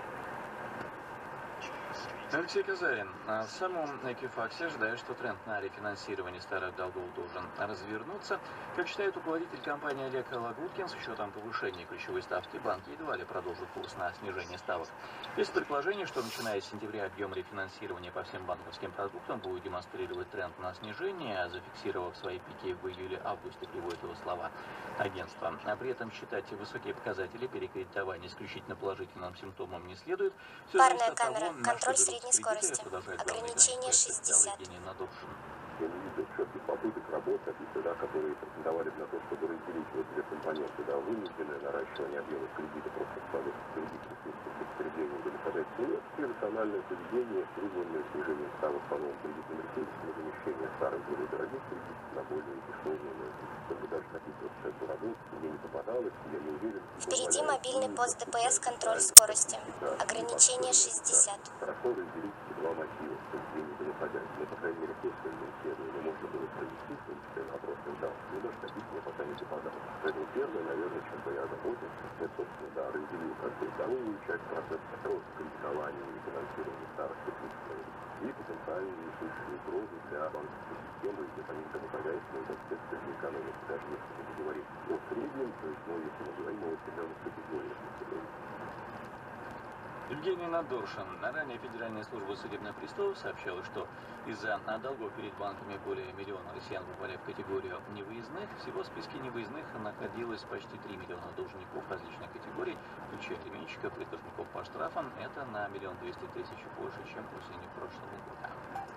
Алексей Казарин. В самом Эквифаксе ожидает, что тренд на рефинансирование старых долгов должен развернуться. Как считает руководитель компании Олег Лагуткин, с учетом повышения ключевой ставки банки едва ли продолжат курс на снижение ставок. Есть предположение, что начиная с сентября объем рефинансирования по всем банковским продуктам будет демонстрировать тренд на снижение, а зафиксировав свои пики в июле-августе, приводит его слова агентства. А при этом считать высокие показатели перекредитования исключительно положительным симптомом не следует. Все Парная камера. Того, контроль средней скорости. Ограничение шестьдесят. Я не видел четких попыток работать, да, которые претендовали на то, чтобы разделить вот эти компоненты, да, вынужденное наращивание объемов кредита просто в соответствии с кредитным ресурсом потребления удовлетворять цены, иррациональное поведение, вызванное снижением ставок по новым кредитным ресурсам, замещение старых более дорогих кредитов на более дешевые, чтобы даже описывать эту работу, мне не попадалось, я не уверен. Впереди мобильный пост ДПС, контроль скорости. Ограничение шестьдесят. Хорошо разделить два мотива поведения выходящих, но, по крайней мере, после исследования можно было провести, в принципе, вопрос не дал. Но даже таких мне пока не попадалось. Поэтому первое, наверное, чем бы я озаботился, это, собственно, да, разделил как бы вторую часть процесса роста кредитования и финансирования старых кредитов и потенциальные несущие угрозы для банковской системы и для самих хозяйства, и, соответственно, для экономики. Даже если мы говорим о среднем, то есть, ну, если мы говорим о определенных категориях населения. Евгений Надоршин. Ранее Федеральная служба судебных приставов сообщала, что из-за долгов перед банками более миллиона россиян попали в категорию невыездных. Всего в списке невыездных находилось почти три миллиона должников различных категорий, включая алименщиков и должников по штрафам. Это на миллион двести тысяч больше, чем осенью прошлого года.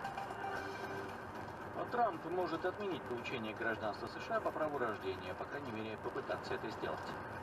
Трамп может отменить получение гражданства США по праву рождения, по крайней мере, попытаться это сделать.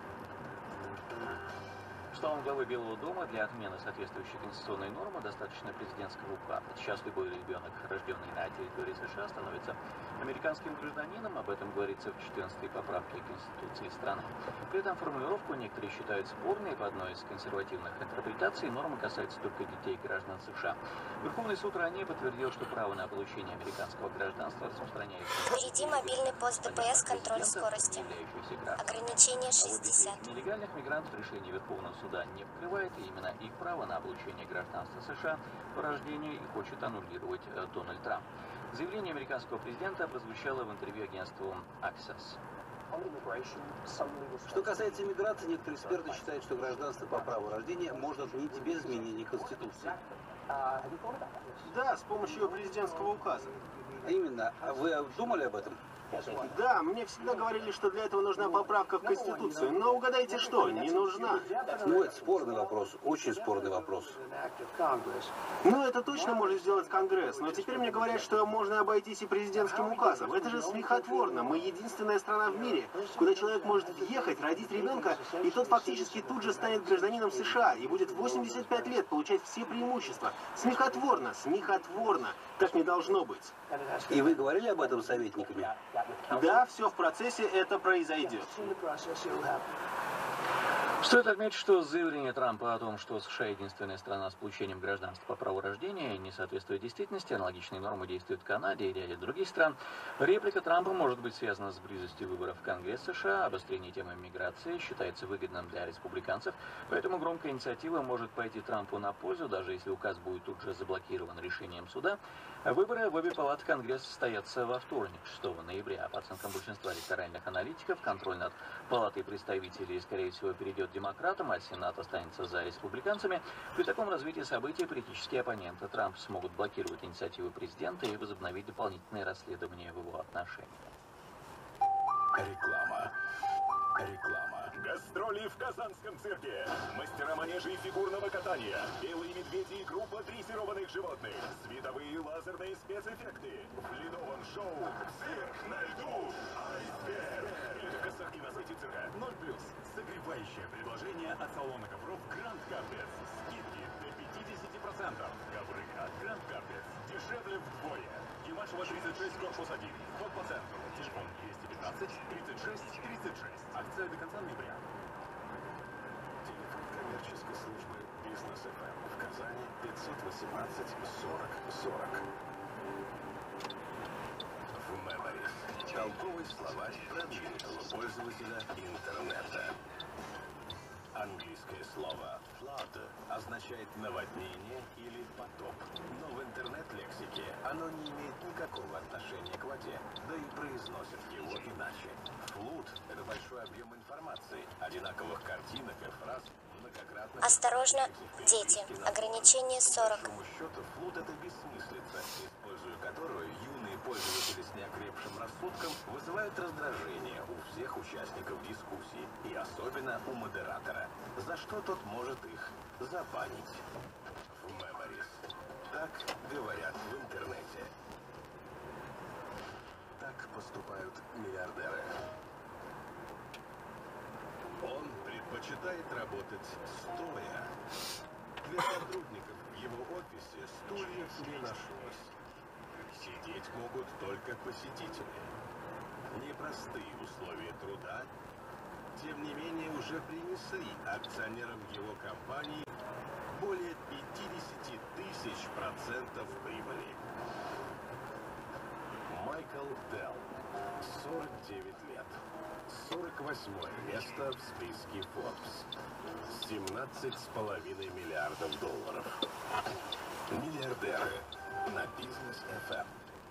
Словом главы Белого дома, для отмены соответствующей конституционной нормы достаточно президентского указа. Сейчас любой ребенок, рожденный на территории США, становится американским гражданином. Об этом говорится в четырнадцатой поправке Конституции страны. При этом формулировку некоторые считают спорной. По одной из консервативных интерпретаций норма касается только детей граждан США. Верховный суд ранее подтвердил, что право на получение американского гражданства распространяется... Впереди мобильный пост ДПС, контроль скорости. Ограничение шестьдесят. А вот нелегальных мигрантов решение Верховного суда не покрывает, и именно их право на получение гражданства США по рождению и хочет аннулировать Дональд Трамп. Заявление американского президента прозвучало в интервью агентству Axios. Что касается иммиграции, некоторые эксперты считают, что гражданство по праву рождения можно отменить без изменения Конституции. Да, с помощью президентского указа. Именно. Вы думали об этом? Да, мне всегда говорили, что для этого нужна поправка в Конституцию. Но угадайте что, не нужна. Ну, это спорный вопрос, очень спорный вопрос. Ну, это точно может сделать Конгресс. Но теперь мне говорят, что можно обойтись и президентским указом. Это же смехотворно. Мы единственная страна в мире, куда человек может въехать, родить ребенка, и тот фактически тут же станет гражданином США и будет восемьдесят пять лет получать все преимущества. Смехотворно, смехотворно. Так не должно быть. И вы говорили об этом с советниками? Да, все в процессе, это произойдет. Стоит отметить, что заявление Трампа о том, что США единственная страна с получением гражданства по праву рождения, не соответствует действительности, аналогичные нормы действуют в Канаде и ряде других стран. Реплика Трампа может быть связана с близостью выборов в Конгресс США, обострение темы миграции считается выгодным для республиканцев, поэтому громкая инициатива может пойти Трампу на пользу, даже если указ будет тут же заблокирован решением суда. Выборы в обе палаты Конгресса состоятся во вторник, шестого ноября. По оценкам большинства электоральных аналитиков, контроль над Палатой представителей, скорее всего, перейдет демократам, а Сенат останется за республиканцами. При таком развитии событий политические оппоненты Трампа смогут блокировать инициативу президента и возобновить дополнительные расследования в его отношении. Реклама. Реклама. Гастроли в Казанском цирке. Мастера манежа и фигурного катания. Белые медведи и группа дрессированных животных. Световые лазерные спецэффекты. В ледовом шоу «Цирк на льду». Айсберг. Билеты в кассах и на сайте цирка. ноль плюс. Согревающее предложение от салона ковров Grand Carpets. Скидки до пятидесяти процентов. Ковры от Grand Carpets. Дешевле вдвое. Ямашева тридцать шесть, корпус один. Вход по центру. Телефон двести пятнадцать тридцать шесть тридцать шесть. Акция до конца ноября. Телефон коммерческой службы Бизнес эф эм в Казани пятьсот восемнадцать сорок сорок. В Memories. Толковый словарь продвинутого пользователя интернета. Английское слово flood означает наводнение или потоп. Но в интернет-лексике оно не имеет никакого отношения к воде, да и произносят его иначе. Флуд – это большой объем информации, одинаковых картинок и фраз, многократно... Осторожно, дети. Ограничение сорок. По большому счету, флуд – это бессмыслица, используя которую юные пользователи с неокрепшим рассудком вызывают раздражение у всех участников дискуссии, и особенно у модератора, за что тот может их забанить. В Memories. Так говорят в интернете. Так поступают миллиардеры. Он предпочитает работать стоя. Для сотрудников в его офисе стульев не нашлось. Сидеть могут только посетители. Непростые условия труда, тем не менее, уже принесли акционерам его компании более пятидесяти тысяч процентов прибыли. Майкл Делл, сорок девять лет, сорок восьмое место в списке Forbes, семнадцать с половиной миллиардов долларов. Миллиардеры на Бизнес эф эм.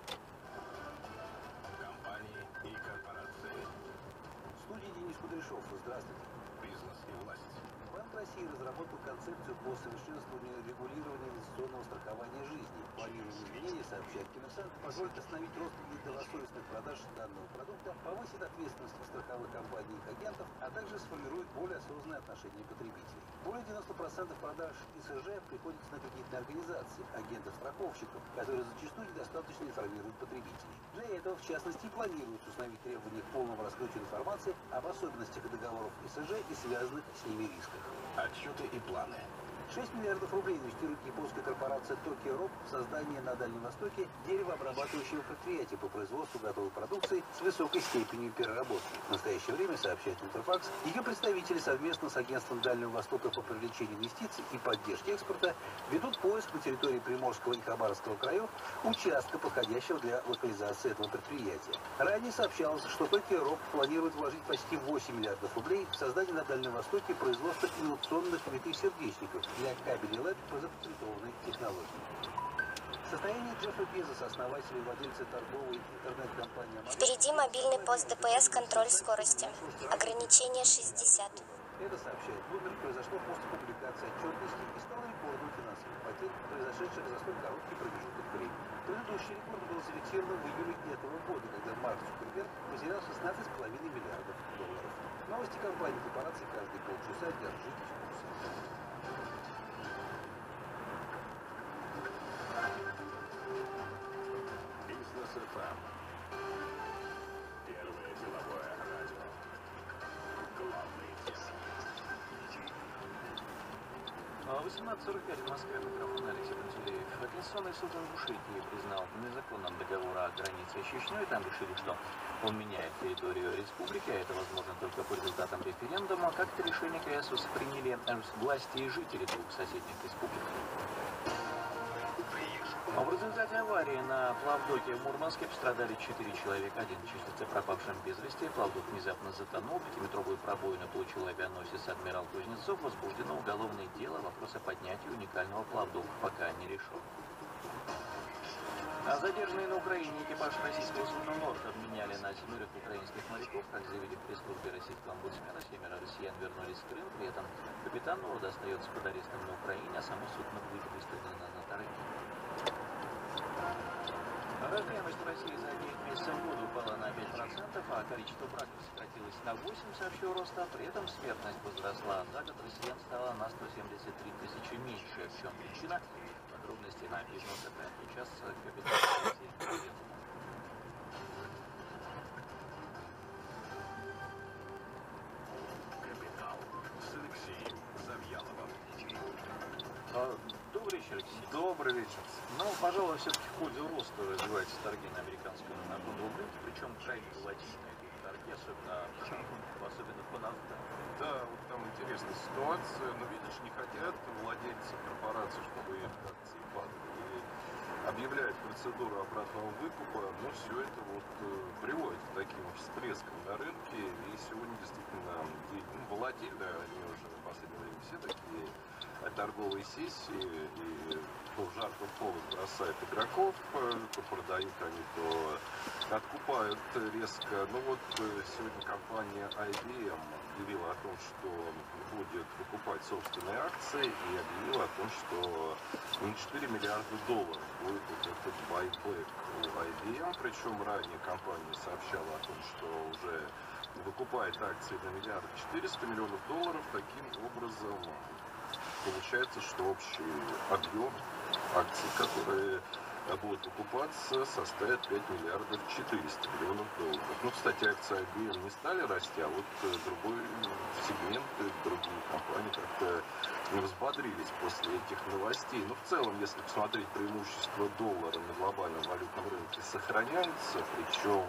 Компании и корпорации. В студии Денис Кудряшов. Здравствуйте. Бизнес и власть. Банк России разработал концепцию по совершенствованию регулирования инвестиционного страхования жизни. Планируемые изменения, сообщает Коммерсант, позволят остановить рост недобросовестных продаж данного продукта, повысит ответственность страховых компаний и их агентов, а также сформирует более осознанное отношение потребителей. Более девяноста процентов продаж и эс жэ приходится на кредитные организации, агентов-страховщиков, которые зачастую недостаточно информируют потребителей. Для этого, в частности, планируется установить требования к полному раскрытию информации об особенностях договоров эс жэ и связанных с ними рисках. Отчеты и планы. шесть миллиардов рублей инвестирует японская корпорация Tokyo Rob в создание на Дальнем Востоке деревообрабатывающего предприятия по производству готовой продукции с высокой степенью переработки. В настоящее время, сообщает Интерфакс, ее представители совместно с Агентством Дальнего Востока по привлечению инвестиций и поддержке экспорта ведут поиск на территории Приморского и Хабаровского краев участка, подходящего для локализации этого предприятия. Ранее сообщалось, что Tokyo Rob планирует вложить почти восемь миллиардов рублей в создание на Дальнем Востоке производства инновационных витых сердечников для кабелей эл и ди по запатентованной технологии. Состояние Джеффа Безоса, основателя и владельца торговой интернет-компании Amazon. Впереди мобильный пост дэ пэ эс, контроль скорости. Ограничение шестьдесят. Это сообщает Bloomberg, произошло после публикации отчетности и стало рекордом финансовых потерь, произошедших за столь короткий промежуток времени. Предыдущий рекорд был зафиксирован в июле этого года, когда Марк Цукерберг потерял шестнадцать с половиной миллиардов долларов. Новости компании и корпораций каждые полчаса. Держитесь в курсе. Бизнес эф эм. Первое деловое радио. Главные темы. восемнадцать сорок пять в Москве. Микрофон Алексей Пантелеев. Конституционный суд Ингушетии признал незаконным договор о границе с Чечней. Там решили, что он меняет территорию республики, а это возможно только по результатам референдума. Как это решение КС восприняли власти и жители двух соседних республик. В результате аварии на плавдоке в Мурманске пострадали четыре человека. Один числится пропавшим без вести. Плавдок внезапно затонул. Пятиметровую пробоину получил авианосец «Адмирал Кузнецов». Возбуждено уголовное дело. Вопрос о поднятии уникального плавдока пока не решен. А задержанные на Украине экипаж российского судна «Норд» обменяли на семерых украинских моряков. Как заявили в пресс-службе российского омбудсмена, семеро россиян вернулись в Крым. При этом капитан «Норда» остается под арестом на Украине, а само судно будет выставлено на торги. Рождаемость в России за девять месяцев года упала на пять процентов, а количество браков сократилось на восемь процентов, сообщил Росстат. При этом смертность возросла. За год россиян стало на сто семьдесят три тысячи меньше. В чем причина? Подробности на Бизнес эф эм. Сейчас капитан Алексей. Капитал с Алексеем Завьяловым. Добрый вечер, Алексей. Добрый вечер. Ну, пожалуй, все-таки в ходе роста развиваются торги на американском нефтяном рынке, причем крайне волатильные эти торги, особенно, особенно по нафте. Да, вот там интересная ситуация, но видишь, не хотят владельцы корпораций, чтобы их акции падали. И объявляют процедуру обратного выкупа, но все это вот приводит к таким всплескам на рынке. И сегодня действительно ну, волатильно, они уже в последнее время все такие торговые сессии, и то в жаркий холод бросают игроков, то продают они, то откупают резко. Ну вот сегодня компания ай би эм объявила о том, что будет выкупать собственные акции, и объявила о том, что не четыре миллиарда долларов будет вот этот байбэк у ай би эм, причем ранее компания сообщала о том, что уже выкупает акции на миллиард четыреста миллионов долларов. Таким образом получается, что общий объем акций, которые будут выкупаться, составит пять миллиардов четыреста миллионов долларов. Ну, кстати, акции ай би эм не стали расти, а вот другой сегмент, другие компании как-то взбодрились после этих новостей. Но в целом, если посмотреть, преимущество доллара на глобальном валютном рынке сохраняется, причем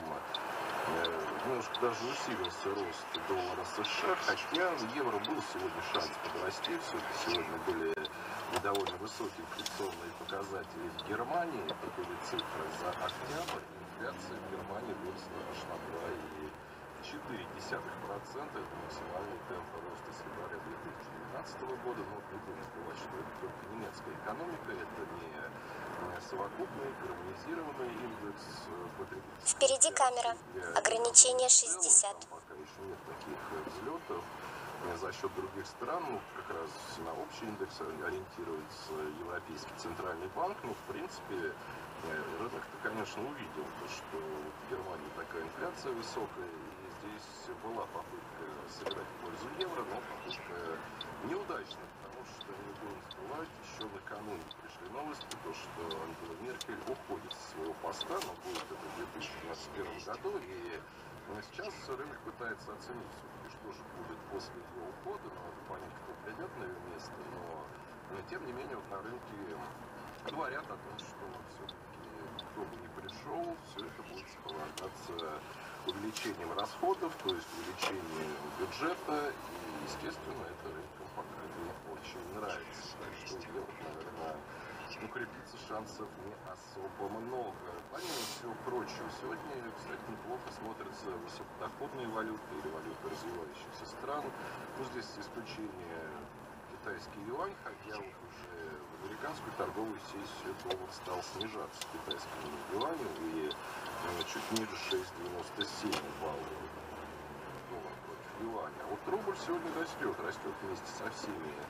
немножко даже усилился рост доллара США, хотя в евро был сегодня шанс подрасти. Все-таки сегодня были довольно высокие инфляционные показатели в Германии. Это были цифры за октябрь. Инфляция в Германии выросла аж на два и четыре десятых процента. Это максимальный темп роста с января две тысячи девятнадцатого года. Но не будем забывать, что это только немецкая экономика, это не совокупный гармонизированный индекс потребительских. Впереди камера. Ограничение шестьдесят. Там пока еще нет таких взлетов. За счет других стран, ну, как раз на общий индекс ориентируется Европейский центральный банк. Ну, в принципе, рынок-то, конечно, увидел то, что в Германии такая инфляция высокая, и здесь была попытка сыграть в пользу евро, но попытка неудачная, потому что, не будем забывать, еще накануне пришли новости, то, что Ангела Меркель уходит со своего поста, но будет это в две тысячи двадцать первом году, и сейчас рынок пытается оценить все-таки, что же будет после ее ухода, но надо понять, кто придет на ее место, но, но тем не менее вот на рынке говорят о том, что все-таки кто бы ни пришел, все это будет сопровождаться увеличением расходов, то есть увеличением бюджета, и, естественно, это рынкам пока не очень нравится. Так что евро, наверное, укрепиться шансов не особо много. Помимо всего прочего, сегодня, кстати, неплохо смотрятся высокодоходные валюты или валюты развивающихся стран. Ну, здесь исключение китайский юань, хотя вот уже в американскую торговую сессию доллар стал снижаться с китайским юанем, и чуть ниже шесть девяносто семь баллов доллар против юаня. А вот рубль сегодня растет, растет вместе со всеми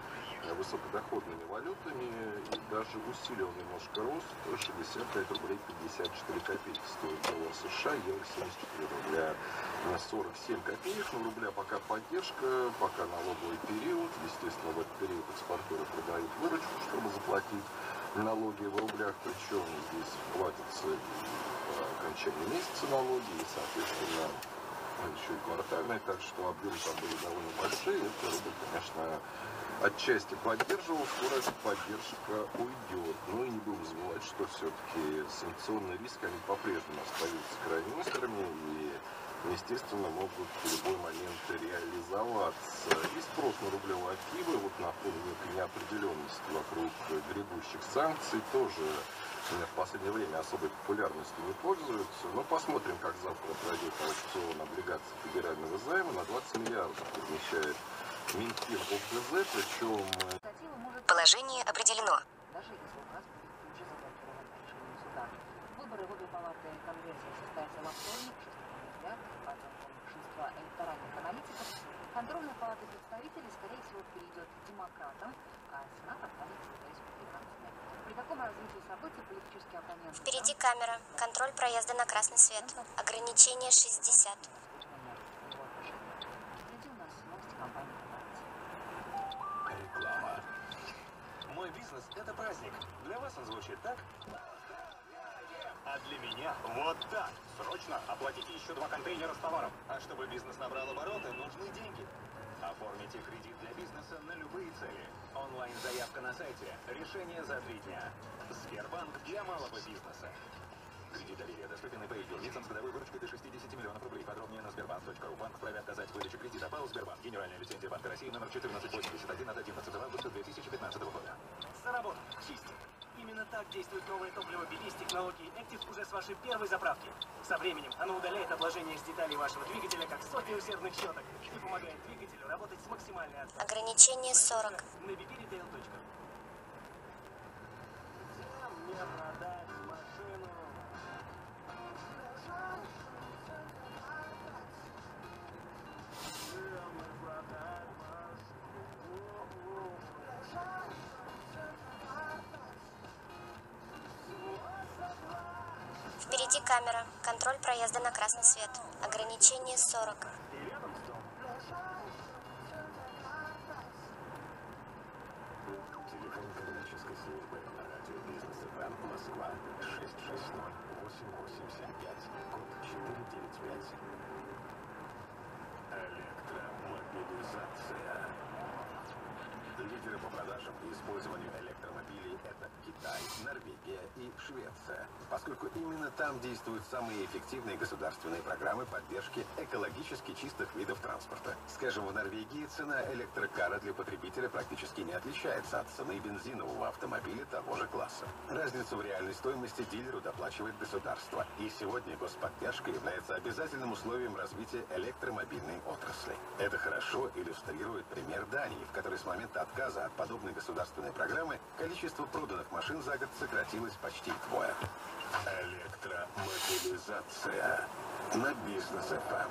высокодоходными валютами и даже усилил немножко рост. шестьдесят пять рублей пятьдесят четыре копейки стоит доллар США, евро семьдесят четыре рубля сорок семь копеек. Но рубля пока поддержка, пока налоговый период. Естественно, в этот период экспортеры продают выручку, чтобы заплатить налоги в рублях. Причем здесь платятся по окончании месяца налоги и, соответственно, еще и квартальные, так что объемы там были довольно большие. Это рубль, конечно, отчасти поддерживал, скоро эта поддержка уйдет. Но и не будем забывать, что все-таки санкционные риски, они по-прежнему остаются крайне острыми и, естественно, могут в любой момент реализоваться. И спрос на рублевые активы, вот на фоне некой неопределенности вокруг грядущих санкций, тоже в последнее время особой популярностью не пользуются. Но посмотрим, как завтра пройдет аукцион облигаций федерального займа. На двадцать миллиардов размещает Минфин ОФЗ, причем... Положение определено. Даже если указ будет тут же заблокирован решением суда. Выборы в обе палаты Конгресса состоятся во вторник, шестого ноября, по оценкам большинства электоральных аналитиков. Контрольная палата представителей, скорее всего, перейдет к демократам, а Сенат останется за республиканцами. При таком развитии событий политические оппоненты... Впереди камера. Контроль проезда на красный свет. Ограничение шестьдесят. Впереди у нас новости компании. Реклама. Мой бизнес – это праздник. Для вас он звучит так? А для меня вот так. Срочно оплатите еще два контейнера с товаром. А чтобы бизнес набрал обороты, нужны деньги. Оформите кредит для бизнеса на любые цели. Онлайн-заявка на сайте. Решение за три дня. Сбербанк для малого бизнеса. Кредит доверия доступен и по лицам с годовой выручкой до шестидесяти миллионов рублей. Подробнее на сбербанк точка ру. Банк вправе отказать в выдаче кредита. ПАО «Сбербанк». Генеральная лицензия Банка России номер четырнадцать восемьдесят один от одиннадцатого августа две тысячи пятнадцатого года. Заработал. Чистит. Именно так действует новое топливо Би Би с технологией Active уже с вашей первой заправки. Со временем оно удаляет отложения с деталей вашего двигателя, как сотни усердных щеток, и помогает двигателю работать с максимальной отдачей. Ограничение сорок. На би би ритейл точка ру. Мне продать машину. Впереди камера. Контроль проезда на красный свет. Ограничение сорок. Телефон коммерческой службы на радио Бизнес эф эм Москва шесть шесть ноль восемь восемь семь пять, код четыре девять пять. Электромобилизация. Лидеры по продажам и использованию электромобилей – это Китай, Норвегия и Швеция, поскольку именно там действуют самые эффективные государственные программы поддержки экологически чистых видов транспорта. Скажем, в Норвегии цена электрокара для потребителя практически не отличается от цены бензинового автомобиля того же класса. Разницу в реальной стоимости дилеру доплачивает государство, и сегодня господдержка является обязательным условием развития электромобильной отрасли. Это хорошо иллюстрирует пример Дании, в которой с момента отказа от подобной государственной программы количество проданных машин за год сократилось почти вдвое. Электромобилизация на Бизнес эф эм.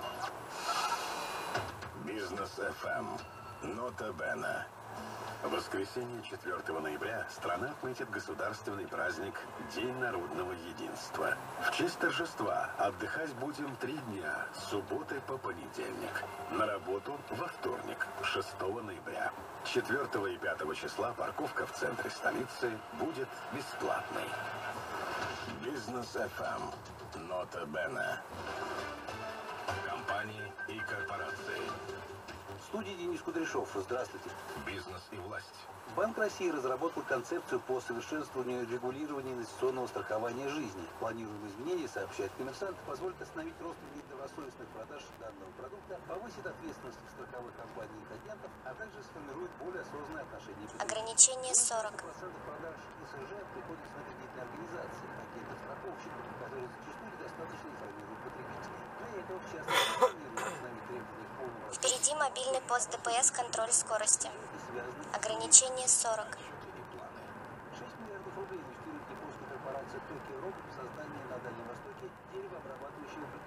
Бизнес эф эм. Нота Бена. В воскресенье четвёртого ноября страна отметит государственный праздник День народного единства. В честь торжества отдыхать будем три дня, с субботы по понедельник. На работу во вторник, шестого ноября. четвёртого и пятого числа парковка в центре столицы будет бесплатной. Бизнес эф эм. Нота Бена. Компании и корпорации. В студии Денис Кудряшов. Здравствуйте. Бизнес и власть. Банк России разработал концепцию по совершенствованию регулирования инвестиционного страхования жизни. Планируемые изменения, сообщает «Коммерсант», позволят остановить рост недобросовестных продаж данного продукта, повысит ответственность страховых компаний и агентов, а также сформирует более осознанное отношение к Ограничение сорок. процентов продаж И С Ж приходится на кредитные организации, агентов-страховщиков, которые зачастую недостаточно информируют потребителей. Для этого, в частности, планируют установить требования к полному... Впереди мобильный пост Дэ Пэ Эс, контроль скорости. Ограничение сорок. шесть миллиардов рублей инвестирует японская корпорация Токио Роб в создание на Дальнем Востоке деревообрабатывающего предприятия.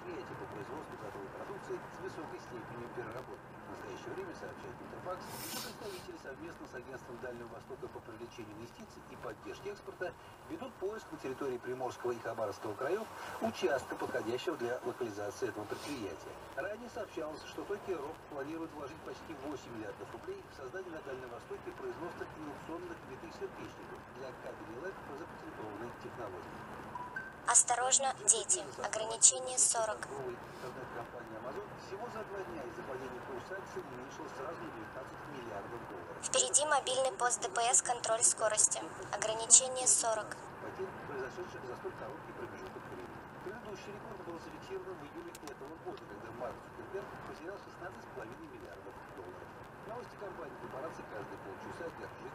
предприятие по производству готовой продукции с высокой степенью переработки. В настоящее время, сообщает Интерфакс, что представители совместно с Агентством Дальнего Востока по привлечению инвестиций и поддержке экспорта ведут поиск на территории Приморского и Хабаровского краев участка, подходящего для локализации этого предприятия. Ранее сообщалось, что Токио Роб планирует вложить почти восемь миллиардов рублей в создание на Дальнем Востоке производства индукционных витых сердечников для кабелей ЛЭД по запатентованной технологии. Осторожно, дети. Ограничение сорок. Интернет-компания Amazon всего за два дня из-за падения курса акций уменьшилась сразу на девятнадцать миллиардов долларов. Впереди мобильный пост ДПС, контроль скорости. Ограничение сорок. Потерь, произошедших за столь короткий промежуток времени. Предыдущий рекорд был зафиксирован в июле этого года, когда Марк Цукерберг потерял шестнадцать с половиной миллиардов долларов. Новости компании корпорации каждые полчаса держит.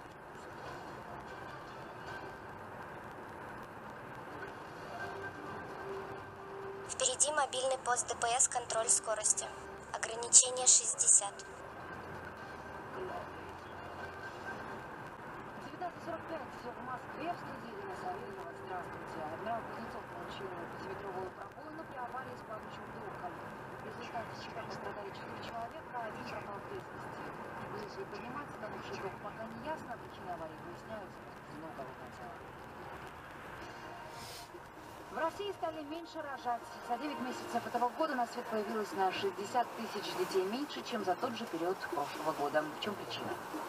Впереди мобильный пост ДПС, контроль скорости. Ограничение шестьдесят. девятнадцать сорок пять в Москве, в студии Елена Савельева. Здравствуйте. Адмирал Кузнецов получил пятиметровую пробоину при аварии с падающим духом. В результате ЧП пострадали четыре человека, один пропал без вести. Вызвали подниматься на лучший док пока не ясно, причины аварии выясняются, возбуждено уголовное дело. В России стали меньше рожать. За девять месяцев этого года на свет появилось на шестьдесят тысяч детей меньше, чем за тот же период прошлого года. В чем причина?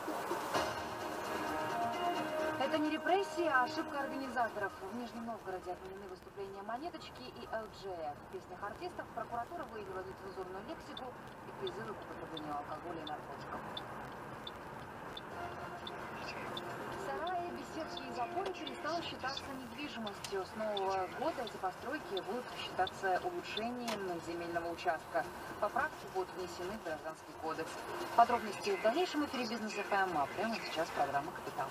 Это не репрессии, а ошибка организаторов. В Нижнем Новгороде отменены выступления Монеточки и эл джей. В песнях артистов прокуратура выявила нецензурную лексику и призывы к употреблению алкоголя и наркотиков. Сараи, беседки и заборы перестало считаться недвижимостью. С нового года эти постройки будут считаться улучшением земельного участка. Поправки будут внесены в Гражданский кодекс. Подробности в дальнейшем эфире Бизнес эф эм, а прямо сейчас программа «Капитал».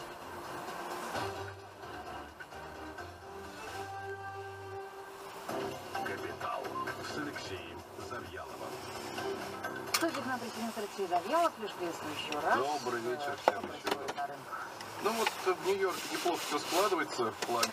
«Капитал» с Алексеем Завьяловым. В студии к нам присоединился Алексей Завьялов. Лишь приветствую еще раз. Добрый вечер всем еще раз. Ну вот в Нью-Йорке неплохо все складывается в плане.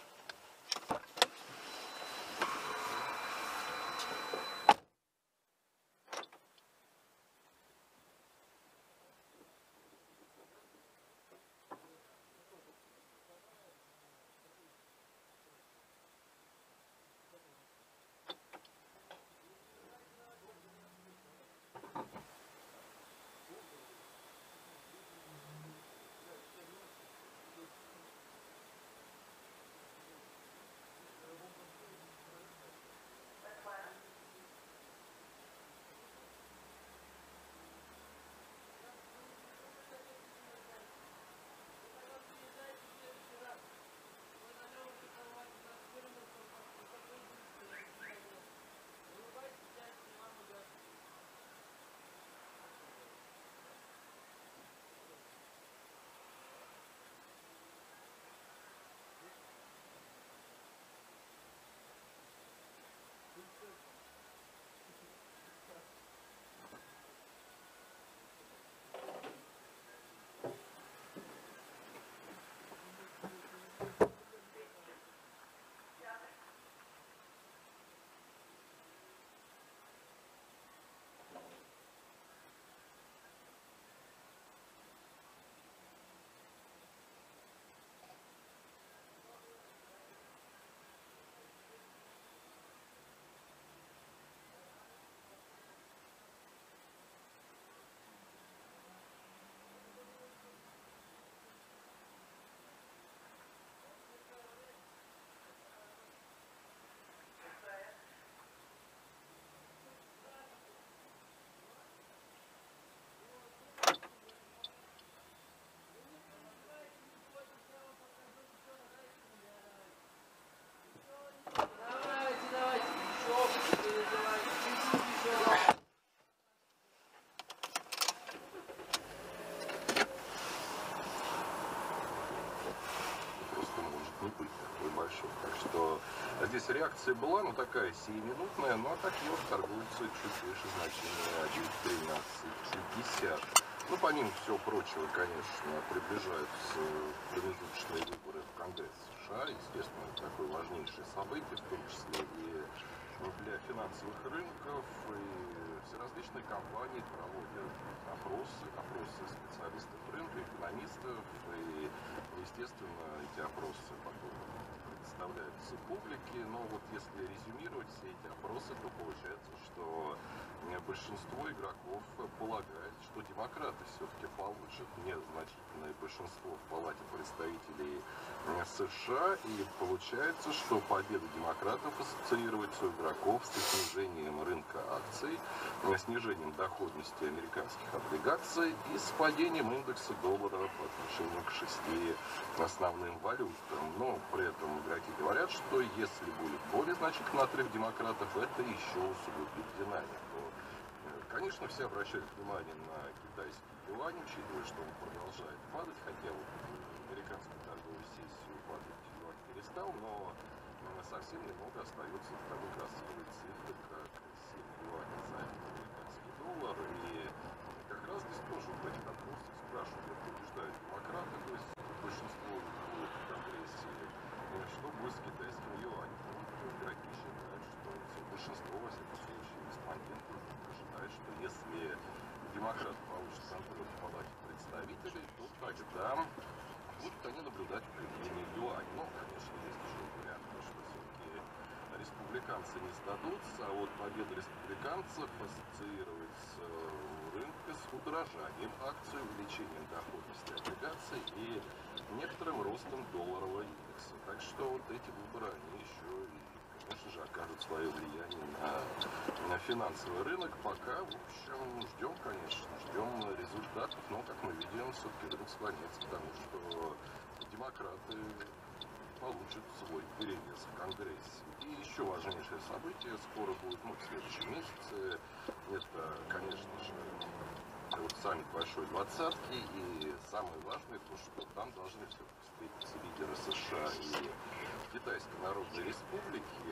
Здесь реакция была, ну, такая сиюминутная, ну, а так Йорк торгуется чуть выше значения один тринадцать пятьдесят. Ну, помимо всего прочего, конечно, приближаются промежуточные выборы в Конгресс США. Естественно, это такое важнейшее событие, в том числе и для финансовых рынков, и все различные компании проводят опросы, опросы специалистов рынка, экономистов, и, естественно, эти опросы потом представляются публике, но вот если резюмировать все эти опросы, то получается, что большинство игроков полагает, что демократы все-таки получат незначительное большинство в Палате представителей США, и получается, что победа демократов ассоциируется у игроков с снижением рынка акций, снижением доходности американских облигаций и с падением индекса доллара по отношению к шести основным валютам. Но при этом игроки говорят, что если будет более значительный отрыв демократов, это еще усугубит динамику. Конечно, все обращают внимание на китайский юань, учитывая, что он продолжает падать, хотя вот американскую торговую сессию падать юань перестал, но совсем немного остается такой красивой цифры, как семь юаней за американский доллар. И как раз здесь тоже в этих опросах спрашивают, побеждают демократы, то есть большинство будет в Конгрессе, что будет с китайским юанем. Ну, игроки считают, что все большинство, во всяком случае, респондентов ожидает, что если демократы получат контроль в Палате представителей, то тогда будут они наблюдать укрепление юаня. Но, конечно, есть еще вариант, что все-таки республиканцы не сдадутся, а вот победа республиканцев ассоциируется у рынка с удорожанием акций, увеличением доходности облигаций и некоторым ростом долларового индекса. Так что вот эти выборы, они еще и, конечно же, окажут свое влияние на, на финансовый рынок. Пока, в общем, ждем, конечно, ждем результатов, но, как мы видим, все-таки рынок склоняется к тому, что демократы получат свой перевес в Конгрессе. И еще важнейшее событие скоро будет, ну, в следующем месяце. Это, конечно же, вот саммит Большой Двадцатки. И самое важное, то, что там должны все-таки встретиться лидеры США и Китайской Народной Республики.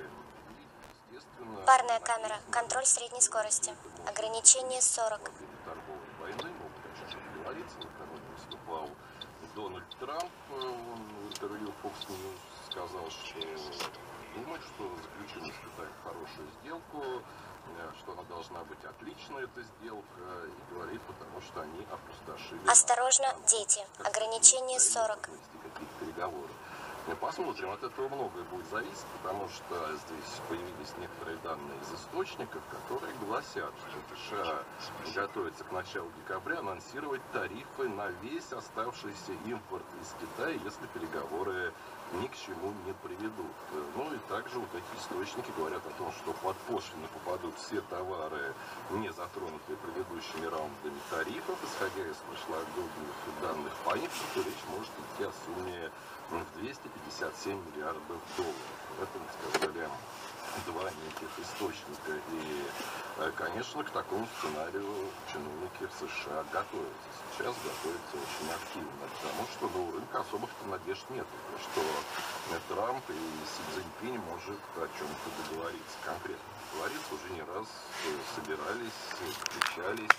И, естественно, парная камера, контроль средней скорости, ограничение сорок. Торговой войны могут о чем говориться. Накануне выступал Дональд Трамп, он в интервью Fox News сказал, что думает, что заключим с Китаем хорошую сделку, что она должна быть отличная, эта сделка, и говорит, потому что они опустошили... Осторожно, дети. Ограничение сорок. Какие-то переговоры. Посмотрим, от этого многое будет зависеть, потому что здесь появились некоторые данные из источников, которые гласят, что США готовится к началу декабря анонсировать тарифы на весь оставшийся импорт из Китая, если переговоры ни к чему не приведут. Ну и также вот эти источники говорят о том, что под пошлины попадут все товары, не затронутые предыдущими раундами тарифов. Исходя из прошлогодних данных по импорту, речь может идти о сумме в двести пятьдесят семь миллиардов долларов. В этом сказали два неких источника. И, конечно, к такому сценарию чиновники в США готовятся. Сейчас готовятся очень активно, потому что ну, у рынка особых-то надежд нет. Что Трамп и Си Цзиньпинь может о чем-то договориться. Конкретно договориться уже не раз собирались, встречались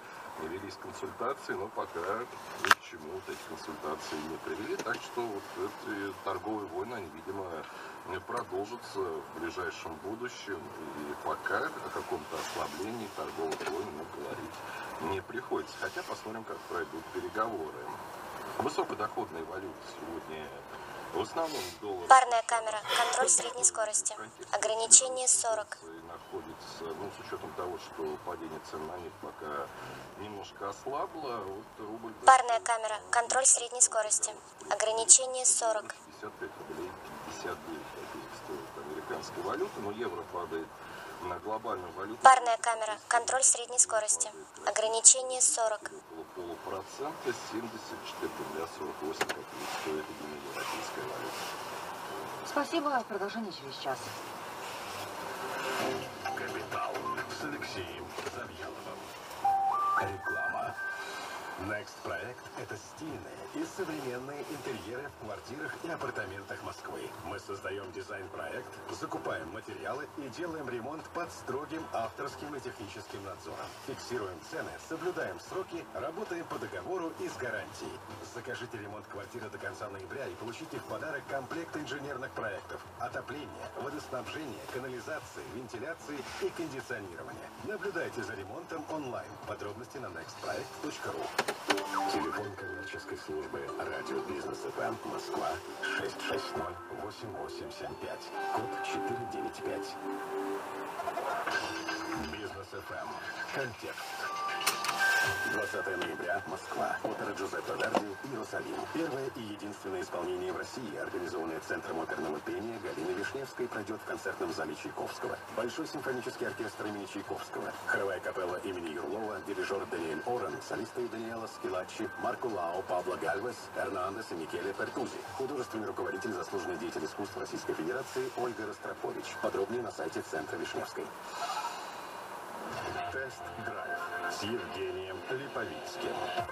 и велись консультации, но пока ни к чему вот эти консультации не привели. Так что вот эти торговые войны, они, видимо, продолжатся в ближайшем будущем. И пока о каком-то ослаблении торговых войн ну, говорить не приходится. Хотя посмотрим, как пройдут переговоры. Высокодоходные валюты сегодня в основном доллар. Парная камера, контроль средней скорости, ограничение сорок. Находится, ну, с учетом того, что падение цен на нефть пока немножко ослабло. Вот рубль... Парная камера, контроль средней скорости, ограничение сорок. пятьдесят пять рублей пятьдесят девять копеек стоит американская валюта, но евро падает на глобальную валюту. Парная камера, контроль средней скорости, ограничение сорок. Около полупроцента, семьдесят четыре рубля сорок восемь копеек стоит именно европейская валюта. Спасибо, продолжение через час. Капитал с Алексеем Завьяловым. Реклама. Next проект – это стильные и современные интерьеры в квартирах и апартаментах Москвы. Мы создаем дизайн-проект, закупаем материалы и делаем ремонт под строгим авторским и техническим надзором. Фиксируем цены, соблюдаем сроки, работаем по договору и с гарантией. Закажите ремонт квартиры до конца ноября и получите в подарок комплект инженерных проектов: отопление, водоснабжение, канализации, вентиляции и кондиционирование. Наблюдайте за ремонтом онлайн. Подробности на некст проект точка ру. Телефон коммерческой службы «Радио Бизнес эф эм» Москва шесть шесть ноль восемь восемь семь пять, код четыре девять пять. Бизнес эф эм. Контекст. двадцатое ноября, Москва. Опера Джузеппе Верди, Иерусалим. Первое и единственное исполнение в России, организованное Центром оперного пения Галины Вишневской, пройдет в концертном зале Чайковского. Большой симфонический оркестр имени Чайковского, хоровая капелла имени Юрлова, дирижер Даниэль Орен, солисты Даниэла Скилаччи, Марко Лао, Пабло Гальвес, Эрнандес и Микеле Пертузи. Художественный руководитель, заслуженный деятель искусств Российской Федерации Ольга Ростропович. Подробнее на сайте Центра Вишневской. Тест-драйв с Евгением Липовицким.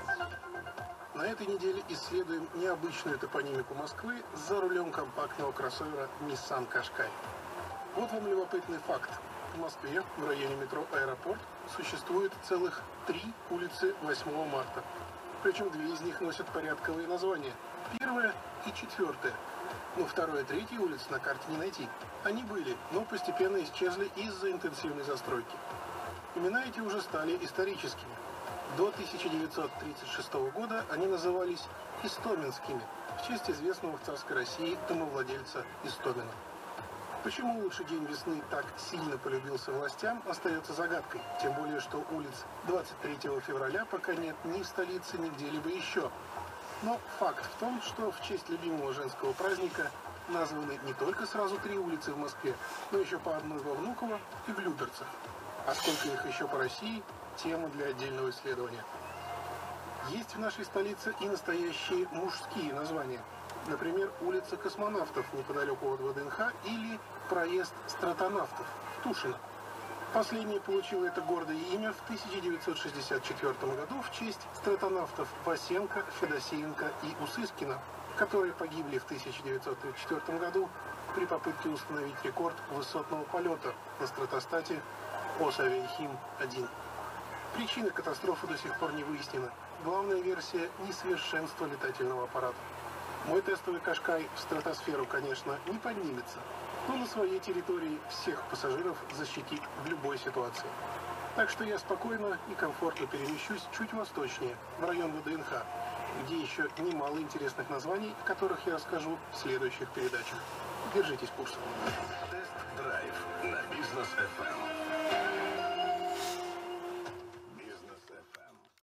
На этой неделе исследуем необычную топонимику Москвы за рулем компактного кроссовера Nissan Qashqai. Вот вам любопытный факт. В Москве, в районе метро «Аэропорт», существует целых три улицы восьмого марта. Причем две из них носят порядковые названия. Первая и четвертая. Но второй и третьей улицы на карте не найти. Они были, но постепенно исчезли из-за интенсивной застройки. Имена эти уже стали историческими. До тысяча девятьсот тридцать шестого года они назывались Истоминскими, в честь известного в царской России домовладельца Истомина. Почему лучший день весны так сильно полюбился властям, остается загадкой. Тем более, что улиц двадцать третьего февраля пока нет ни в столице, ни где-либо еще. Но факт в том, что в честь любимого женского праздника названы не только сразу три улицы в Москве, но еще по одной во Внуково и в Люберцах. А сколько их еще по России – тема для отдельного исследования. Есть в нашей столице и настоящие мужские названия. Например, улица Космонавтов неподалеку от вэ дэ эн ха или проезд Стратонавтов в Тушино. Последнее получило это гордое имя в тысяча девятьсот шестьдесят четвёртом году в честь стратонавтов Васенко, Федосеенко и Усыскина, которые погибли в тысяча девятьсот тридцать четвёртом году при попытке установить рекорд высотного полета на стратостате Осавиахим один. Причина катастрофы до сих пор не выяснена. Главная версия – несовершенство летательного аппарата. Мой тестовый Qashqai в стратосферу, конечно, не поднимется, но на своей территории всех пассажиров защитит в любой ситуации. Так что я спокойно и комфортно перемещусь чуть восточнее, в район вэ дэ эн ха, где еще немало интересных названий, о которых я расскажу в следующих передачах. Держитесь курса. Тест-драйв на Бизнес эф эм.